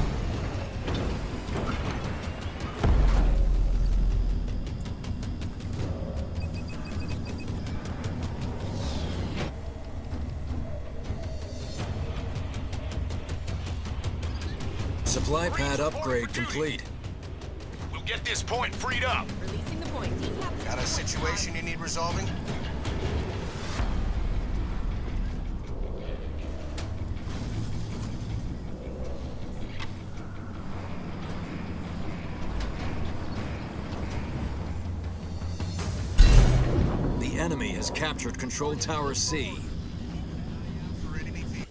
Supply pad upgrade complete. We'll get this point freed up. Releasing the point. Got a situation you need resolving? The enemy has captured Control Tower C. For enemy vehicles.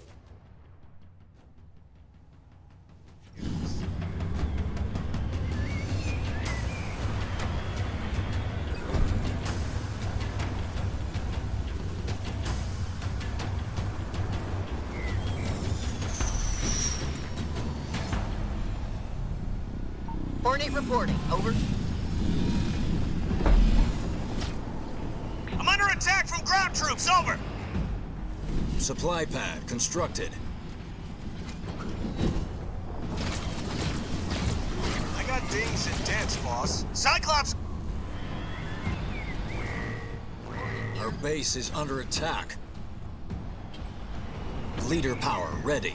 Hornet reporting. Over. I'm under attack from ground troops, over. Supply pad constructed. I got dings and dents, boss. Cyclops! Our base is under attack. Leader power ready.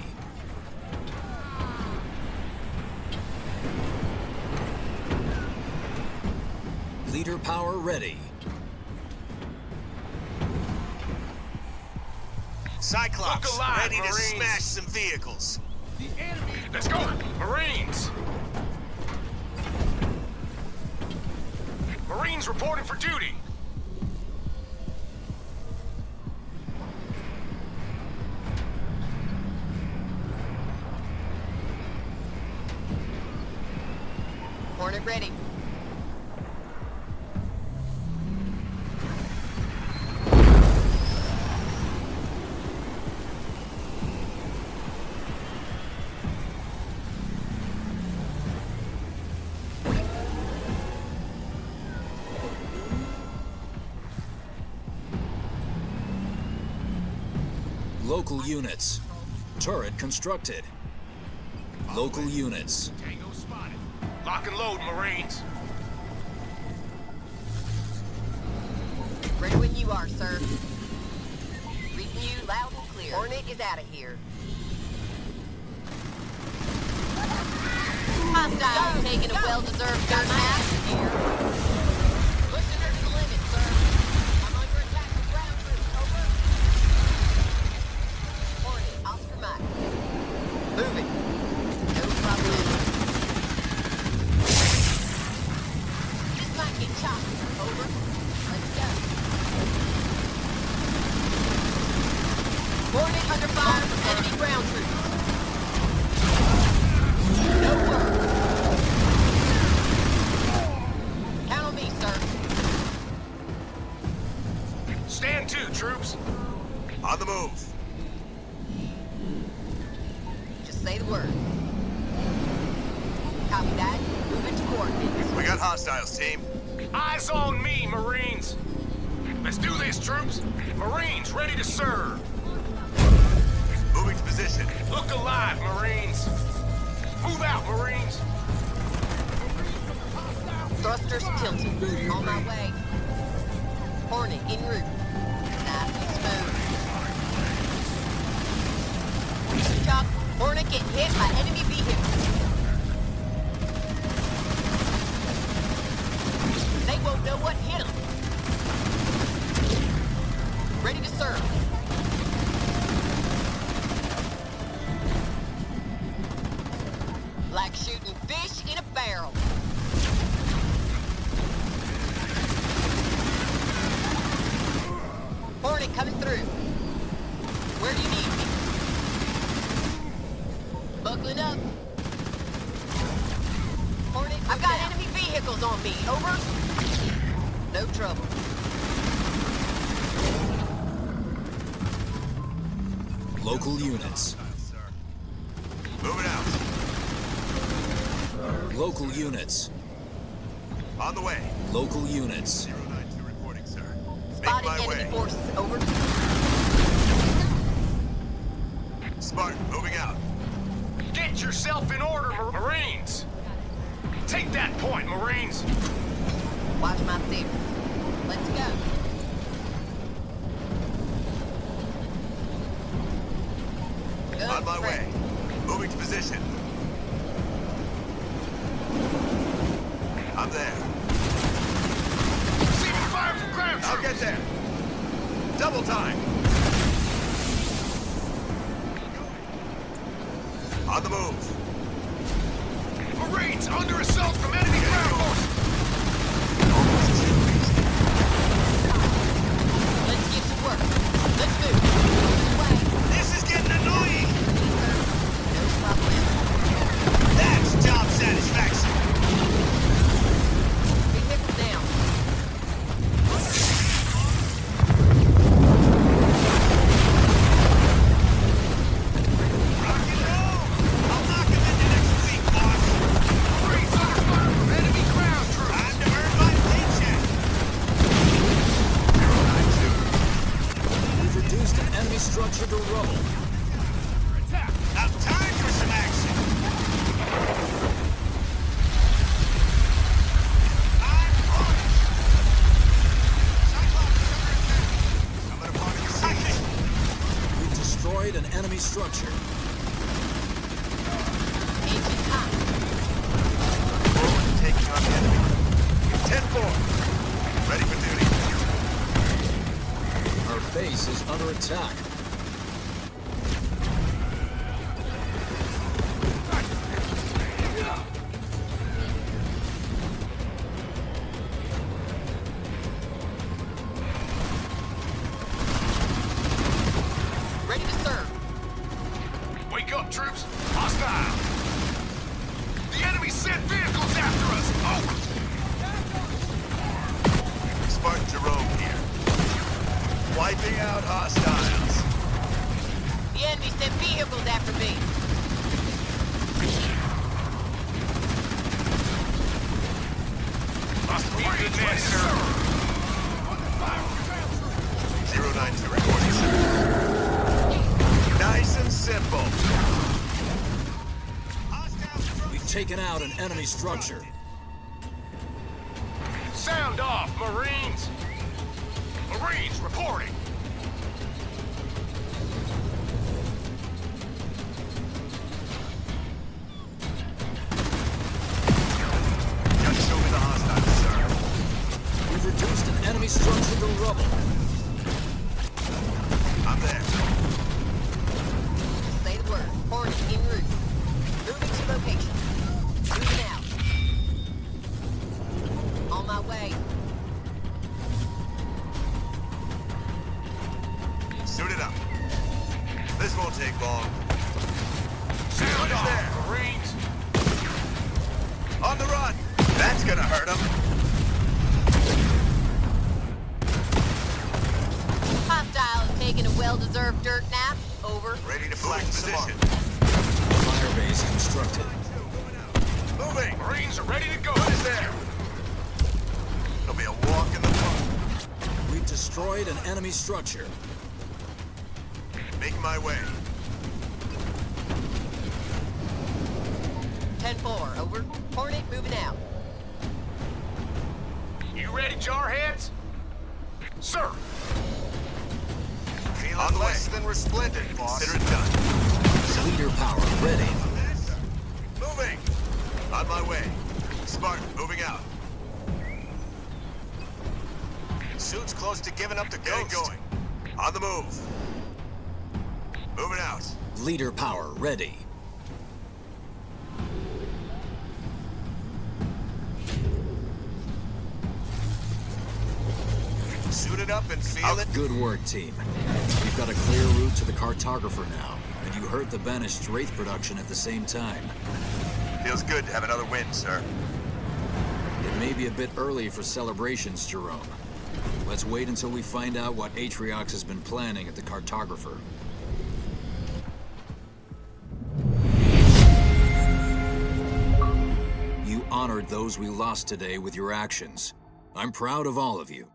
Leader power ready. Cyclops, Look alive, ready to Marines. smash some vehicles. Let's go! Marines! Marines reporting for duty. Hornet ready. Local units. Turret constructed. Local units. Tango spotted. Lock and load, Marines. Ready when you are, sir. Reading you loud and clear. Hornet is out of here. Hostile taking a well-deserved dirt nap here. Pushing her to the limit, sir. I'm under attack from ground troops. Over. Hornet, Oscar Mike. Moving. No problem. This might get choppy. Over. Let's go. Hornet under fire from enemy ground troops. No work. Count on me, sir. Stand to, troops. On the move. Just say the word. Copy that. Moving to coordinates. We got hostiles, team. Eyes on me, Marines. Let's do this, troops. Marines ready to serve. Moving to position. Look alive, Marines. Move out, Marines. Thrusters tilted. On my way. Hornet en route. Nice and smooth. Chuck, Hornet getting hit by enemy vehicles. They won't know what hit them. Ready to serve. Like shooting fish in a barrel. Hornet coming through. Where do you need me? Buckling up. Hornet, I've got enemy vehicles on me. Over. No trouble. Local units. Moving out. Local units. On the way. Local units. 092 reporting, sir. Make Spotted my enemy way. forces. Over. Spartan, moving out. Get yourself in order, Marines. Take that point, Marines. Watch my six. Let's go. Good On my friend. way. Moving to position. I'm there. Receiving fire from ground I'll troops. get there. Double time. On the move. Marines under assault from enemy ground forces. Let's get to work. Let's move. This way. This is getting annoying. No problem. That's job satisfaction. Vehicle down. Rock and roll. I'll knock him into next week, boss. Marines under fire from enemy ground troops. Time to earn my paycheck. 092. We've reduced an enemy structure to rubble. Now time for some action. I'm on it. Cyclops is under attack. Coming upon the second. We've destroyed an enemy structure. Engine hot. Forward, taking on the enemy. 10-4. Ready for duty. Our base is under attack. Ready to serve. Wake up, troops. Hostile. The enemy sent vehicles after us. Over. Spartan Jerome here. Wiping out hostiles. The enemy sent vehicles after me. Must be a good man, sir. 092 reporting, sir. simple. We've taken out an enemy structure. Sound off, Marines! Marines, reporting! Just show me the hostiles, sir. We've reduced an enemy structure to rubble. I'm there. Say the word. Hornet en route. Moving to location. Moving out. On my way. Suit it up. This won't take long. Sound What is off, there? Marines! On the run! That's gonna hurt him. Hostile is taking a well-deserved dirt nap. Over. Ready to flank position. Fire base constructed. Moving! Marines are ready to go! What is there? It'll be a walk in the park. We've destroyed an enemy structure. Making my way. 10-4. Over. Hornet moving out. You ready, Jarheads? Sir! Feeling less than resplendent, boss. Consider it done. Leader power ready. Moving! On my way. Spartan, moving out. Suit's close to giving up the ghost. Getting going. On the move. Moving out. Leader power ready. Suited up and feeling. Good work, team. We've got a clear route to the cartographer now, and you hurt the banished Wraith production at the same time. Feels good to have another win, sir. It may be a bit early for celebrations, Jerome. Let's wait until we find out what Atriox has been planning at the cartographer. You honored those we lost today with your actions. I'm proud of all of you.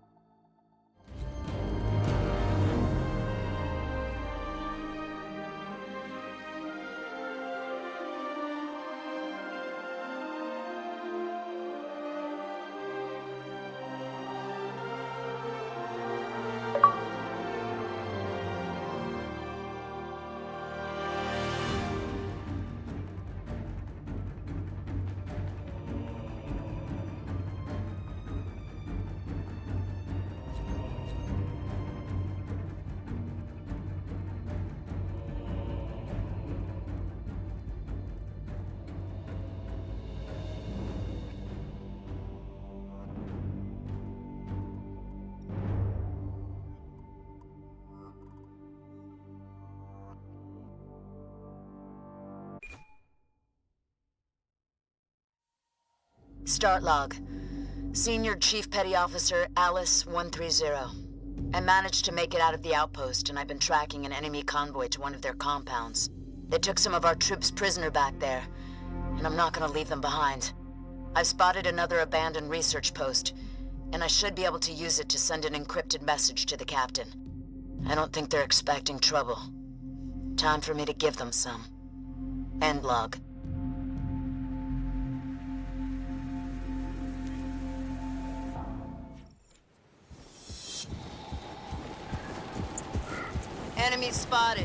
Start log. Senior Chief Petty Officer Alice 130. I managed to make it out of the outpost, and I've been tracking an enemy convoy to one of their compounds. They took some of our troops prisoner back there, and I'm not gonna leave them behind. I've spotted another abandoned research post, and I should be able to use it to send an encrypted message to the captain. I don't think they're expecting trouble. Time for me to give them some. End log. Enemy spotted.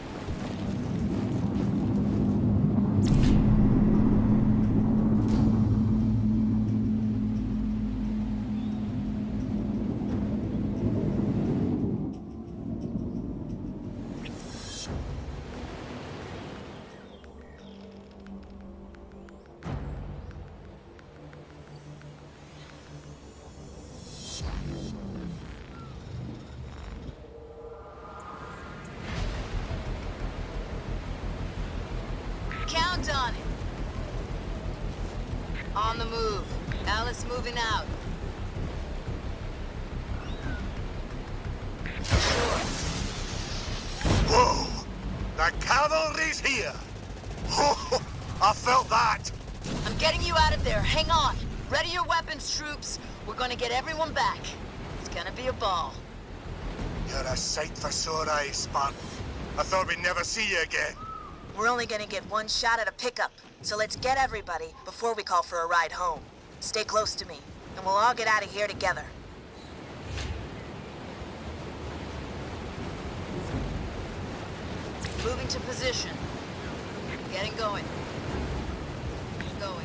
Count on it. On the move. Alice moving out. Whoa! The cavalry's here! Oh, I felt that! I'm getting you out of there. Hang on. Ready your weapons, troops. We're gonna get everyone back. It's gonna be a ball. You're a sight for sore eyes, Spartan. I thought we'd never see you again. We're only gonna get one shot at a pickup, so let's get everybody before we call for a ride home. Stay close to me, and we'll all get out of here together. Moving to position. Getting going. Going.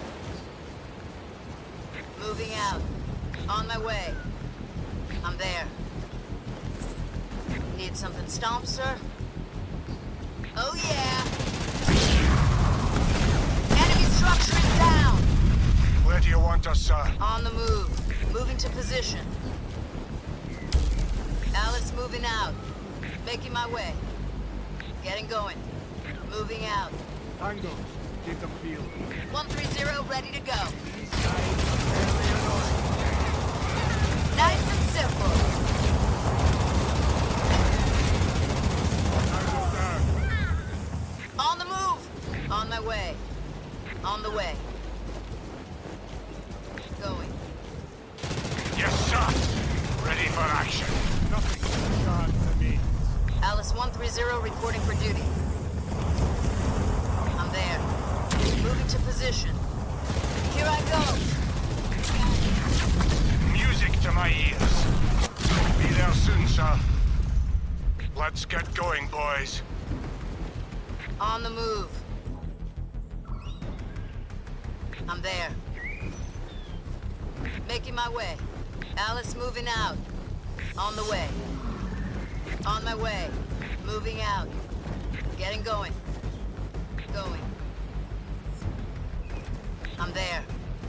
Moving out. On my way. I'm there. Need something stomped, sir? Oh yeah! Enemy structure is down! Where do you want us, sir? On the move. Moving to position. Alice moving out. Making my way. Getting going. Moving out. Tango, get the field. 130 ready to go. Nice and simple. On the move. On my way. On the way. Going. Yes, sir. Ready for action. Nothing but God to me. Alice 130 reporting for duty. I'm there. Moving to position. Here I go. Music to my ears. Be there soon, sir. Let's get going, boys. On the move. I'm there. Making my way. Alice moving out. On the way. On my way. Moving out. Getting going. Going. I'm there.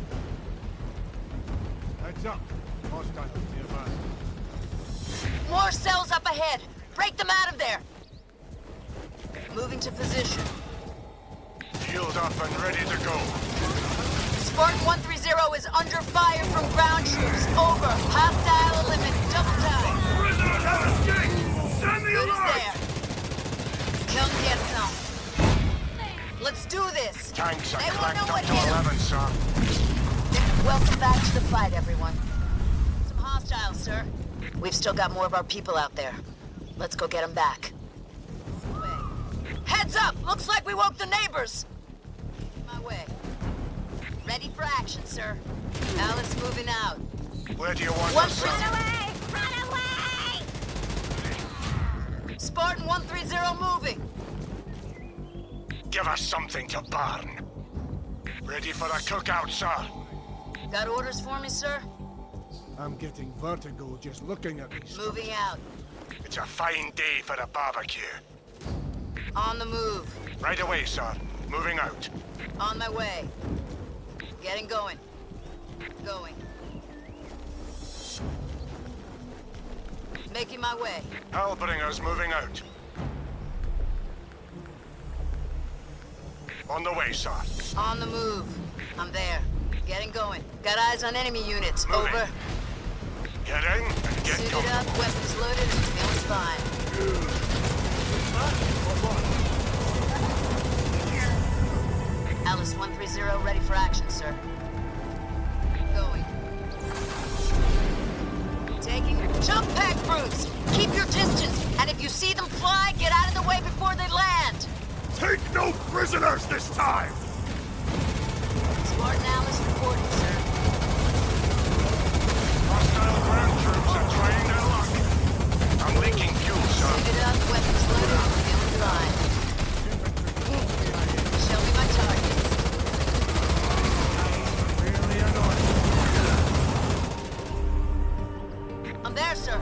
Heads up. Hostile nearby. More cells up ahead! Break them out of there! Moving to position. Healed up and ready to go. Spartan 130 is under fire from ground troops. Over. Hostile eliminated. Double time. Prisoners have escaped! Send the Good as alert! there. Come get some. Let's do this. Tanks are They won't cranked know up what to hit 'em. 11, sir. Welcome back to the fight, everyone. Some hostiles, sir. We've still got more of our people out there. Let's go get them back. Heads up! Looks like we woke the neighbors! My way. Ready for action, sir. Alice moving out. Where do you want One us, sir? Run away! Spartan 130 moving. Give us something to burn. Ready for a cookout, sir. Got orders for me, sir? I'm getting vertigo just looking at these. Moving out. It's a fine day for a barbecue. On the move. Right away, sir. Moving out. On my way. Getting going. Going. Making my way. Hellbringers moving out. On the way, sir. On the move. I'm there. Getting going. Got eyes on enemy units. Moving. Over. Get in and get Suited going. up, weapons loaded, feeling fine. Alice 130 ready for action, sir. Going. Taking jump pack brutes! Keep your distance, and if you see them fly, get out of the way before they land! Take no prisoners this time! Spartan Alice reporting, sir. Hostile ground troops are trying their luck. I'm leaking fuel, sir. Suited up, weapons loaded, feeling fine. Show me my targets. I'm there, sir.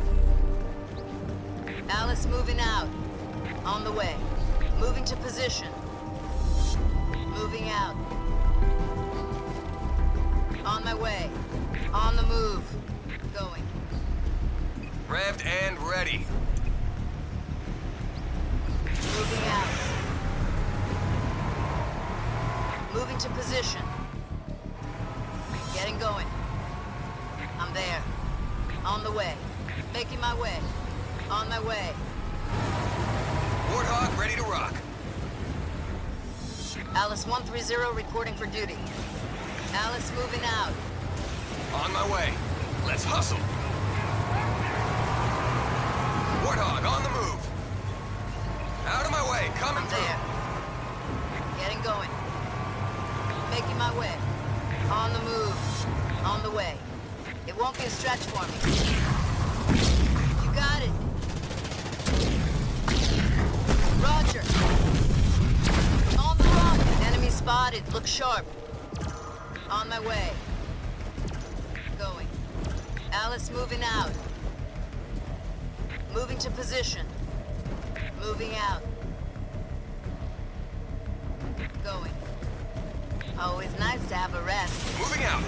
Alice moving out. On the way. Moving to position. Moving out. On my way. On the move. Going. Revved and ready. Moving out. Moving to position. Getting going. I'm there. On the way. Making my way. On my way. Warthog ready to rock. Alice 130 reporting for duty. Alice moving out. On my way. Let's hustle. Warthog on the move. coming I'm through. there. Getting going. Making my way. On the move. On the way. It won't be a stretch for me. You got it. Roger. On the run. Enemy spotted. Look sharp. On my way. Going. Alice moving out. Moving to position. Moving out. Going. Always nice to have a rest. Moving out.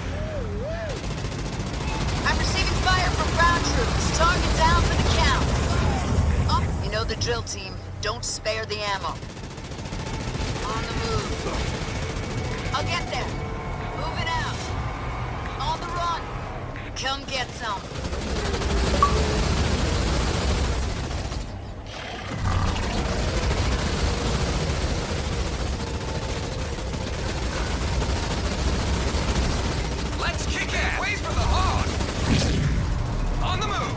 I'm receiving fire from ground troops. Target down for the count. Up. You know the drill, team. Don't spare the ammo. On the move. I'll get there. Moving out. On the run. Come get some. Let's kick ass. Ways for the hog. On the move.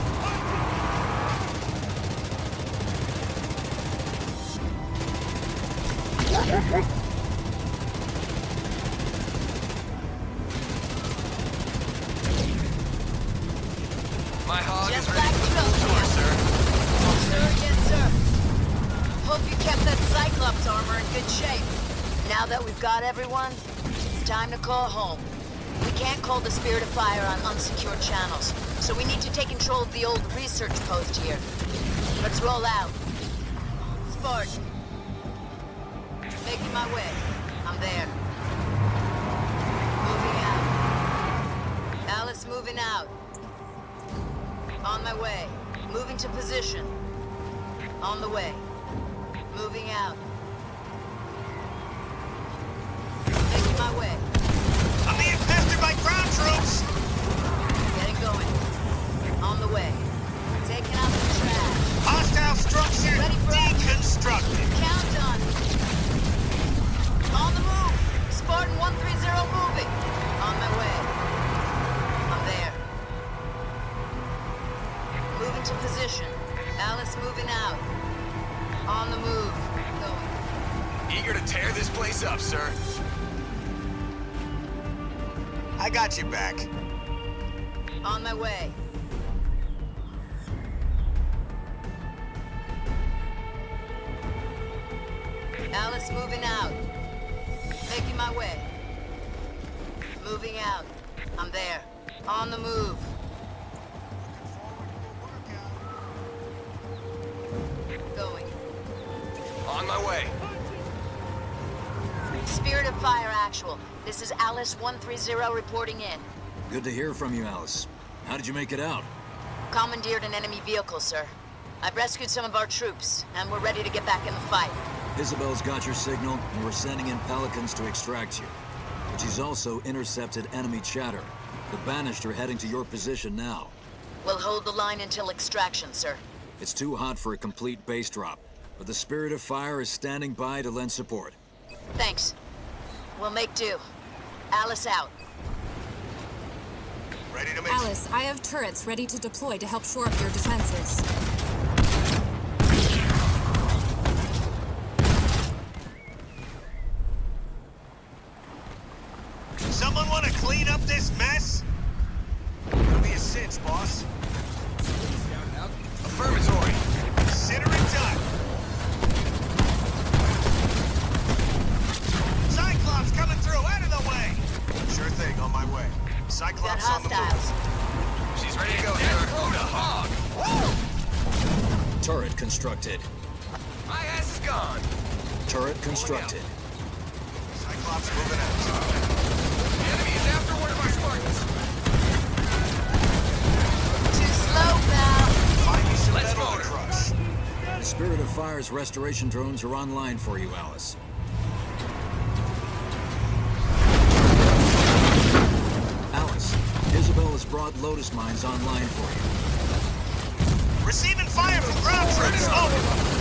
My hog Just is ready like for the drill full tour, camp. sir. Sir, yes, sir. Hope you kept that Cyclops armor in good shape. Now that we've got everyone, it's time to call home. We can't call the Spirit of Fire on unsecured channels, so we need to take control of the old research post here. Let's roll out. Spartan. Making my way. I'm there. Moving out. Alice moving out. On my way. Moving to position. On the way. Moving out. Making my way. I'm being pestered by ground troops! Getting going. On the way. Taking out the trash. Hostile structure Ready for deconstructed. Count on. On the move. Spartan 130 moving. On my way. I'm there. Moving to position. Alice moving out. On the move. Going. Eager to tear this place up, sir. I got you back. On my way. Alice moving out. Making my way. Moving out. I'm there. On the move. Going. On my way. Spirit of Fire Actual. This is Alice 130 reporting in. Good to hear from you, Alice. How did you make it out? Commandeered an enemy vehicle, sir. I've rescued some of our troops, and we're ready to get back in the fight. Isabel's got your signal, and we're sending in Pelicans to extract you. But she's also intercepted enemy chatter. The Banished are heading to your position now. We'll hold the line until extraction, sir. It's too hot for a complete base drop, but the Spirit of Fire is standing by to lend support. Thanks. We'll make do. Alice out. Ready to make... Alice, I have turrets ready to deploy to help shore up your defenses. Someone want to clean up this mess? It'll be a cinch, boss. Affirmatory. Consider it done. Cyclops coming through, out of the way! Sure thing, on my way. Got Cyclops on the hostiles. move. She's ready to go, sir. Throw the hog. Turret constructed. My ass is gone. Turret constructed. Cyclops moving out. The enemy is after one of our Spartans. Too slow, pal. Find me some Let's metal to motor. crush. The Spirit of Fire's restoration drones are online for you, Alice. Alice, Isabel has brought Lotus mines online for you. Receiving fire from ground troops. Over.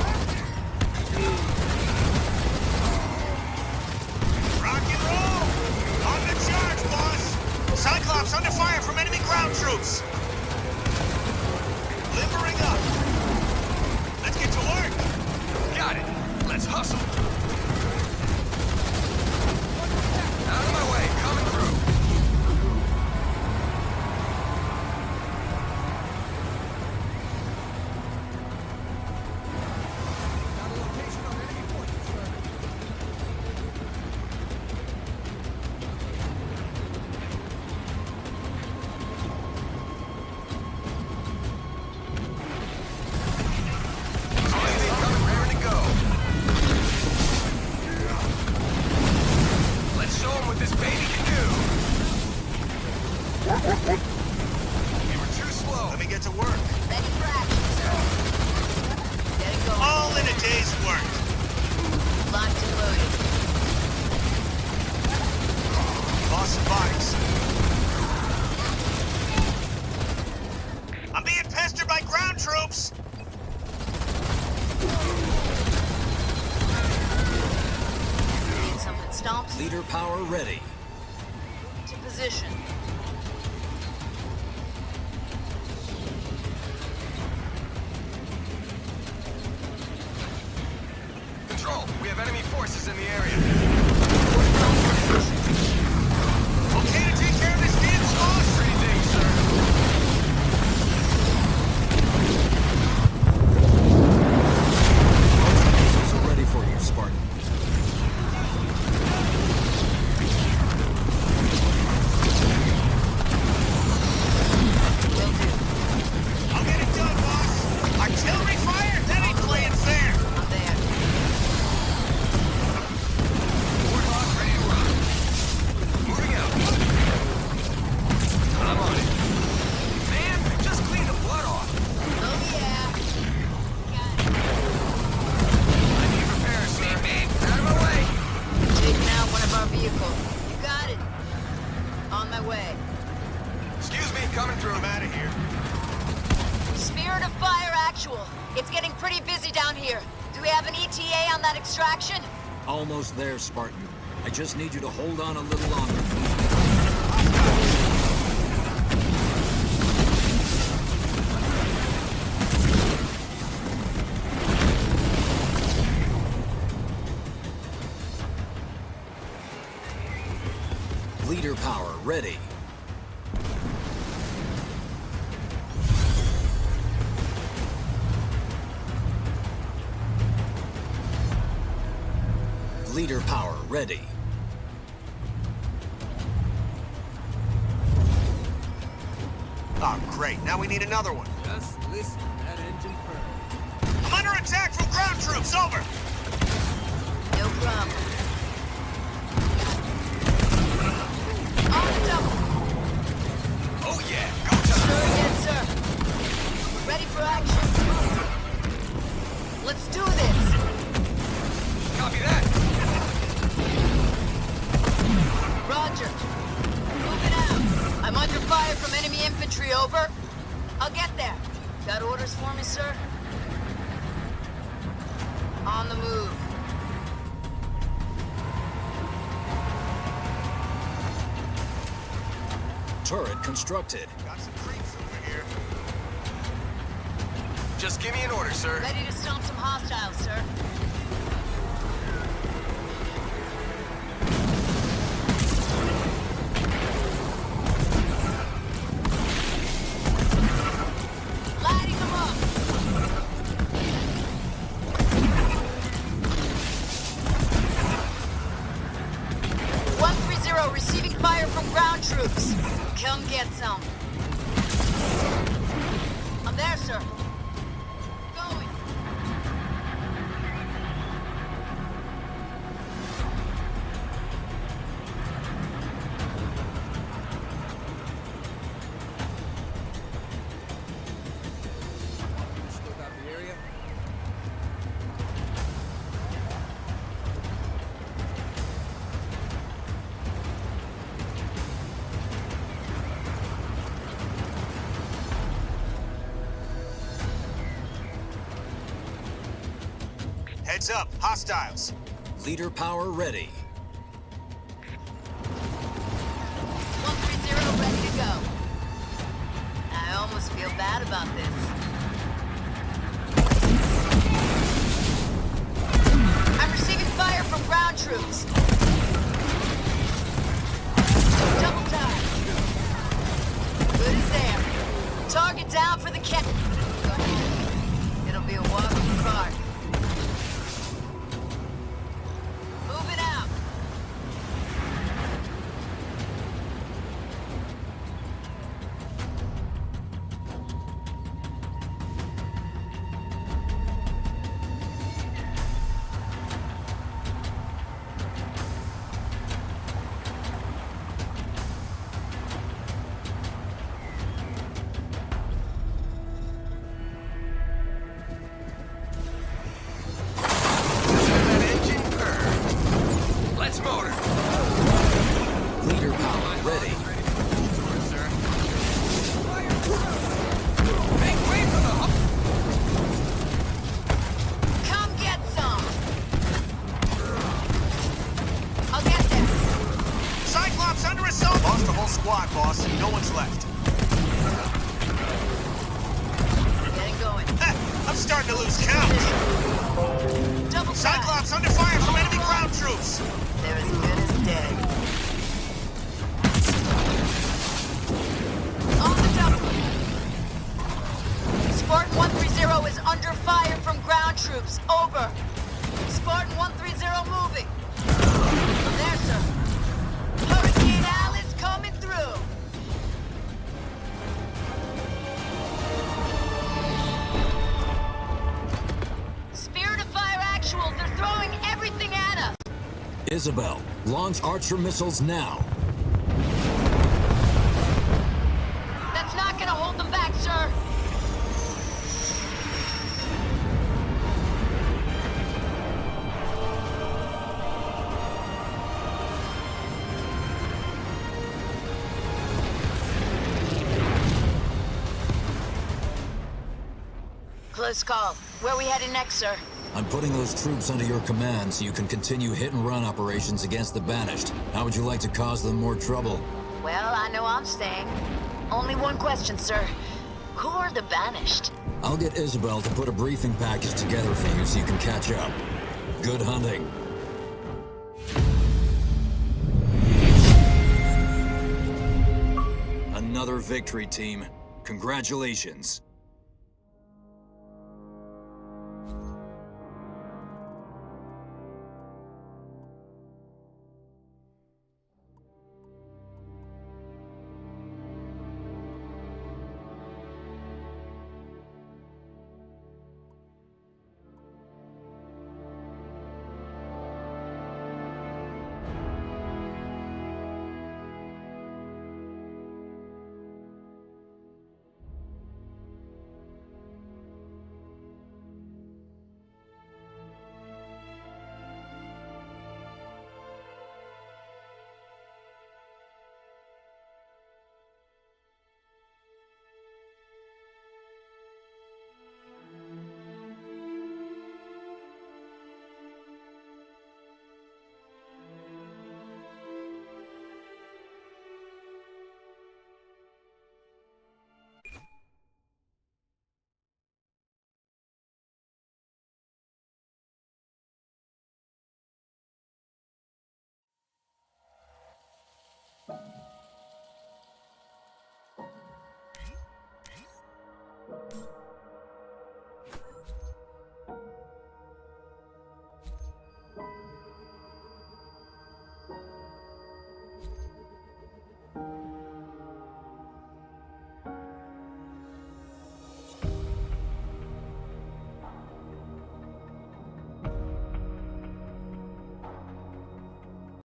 Rock and roll. On the charge, boss. Cyclops under fire from enemy ground troops. Limbering up. Let's get to work. Got it. Stomps Leader power ready. to position. Control, we have enemy forces in the area. Okay to take care of this damn squad? Pretty thing, sir. Missiles are ready for you, Spartan. Will do. I'll get it done, boss. Artillery fire? That ain't playing fair. I'm there. Warthog ready to run. Moving out. I'm on it. Man, just clean the blood off. Oh yeah. Got it. I need repairs, sir. Out of my way. Taking out one of our vehicles. You got it. On my way. Excuse me, coming through. I'm out of here. Spirit of Fire actual. It's getting pretty busy down here. Do we have an ETA on that extraction? Almost there, Spartan. I just need you to hold on a little longer. Leader power ready. Leader power ready. Oh, great. Now we need another one. Just listen to that engine burn. I'm under attack from ground troops. Over. No problem. On the double. Oh yeah, go time. Sure, yes, sir. Ready for action. Let's do this. Copy that. Roger. Moving out. I'm under fire from enemy infantry, over. I'll get there. Got orders for me, sir? On the move. Turret constructed. Got some creeps over here. Just give me an order, sir. Ready to stomp some hostiles, sir. Lighting them up. 130 receiving fire from ground troops. Come get some. I'm there, sir. Going. Still got the area? Heads up. Hostiles. Leader power ready. 130 ready to go. I almost feel bad about this. I'm receiving fire from ground troops. Double time. Good as there. Target down for the cat. It'll be a walk in the park. Moving out. That engine purr. Let's motor. Leader power ready. Sir. Make way for the Come get some. I'll get Lost the whole squad, boss. No one's left. Getting going. I'm starting to lose count. Double Cyclops under fire from enemy ground troops. They're as good as dead. On the double. Spartan 130 is under fire from ground troops. Over. Spartan 130 moving. There, sir. Hurricane Al is coming through. Spirit of Fire actual. They're throwing everything at us. Isabel, launch Archer missiles now. That's not gonna hold them back, sir. Close call. Where are we headed next, sir? I'm putting those troops under your command so you can continue hit-and-run operations against the Banished. How would you like to cause them more trouble? Well, I know I'm staying. Only one question, sir. Who are the Banished? I'll get Isabel to put a briefing package together for you so you can catch up. Good hunting. Another victory, team. Congratulations.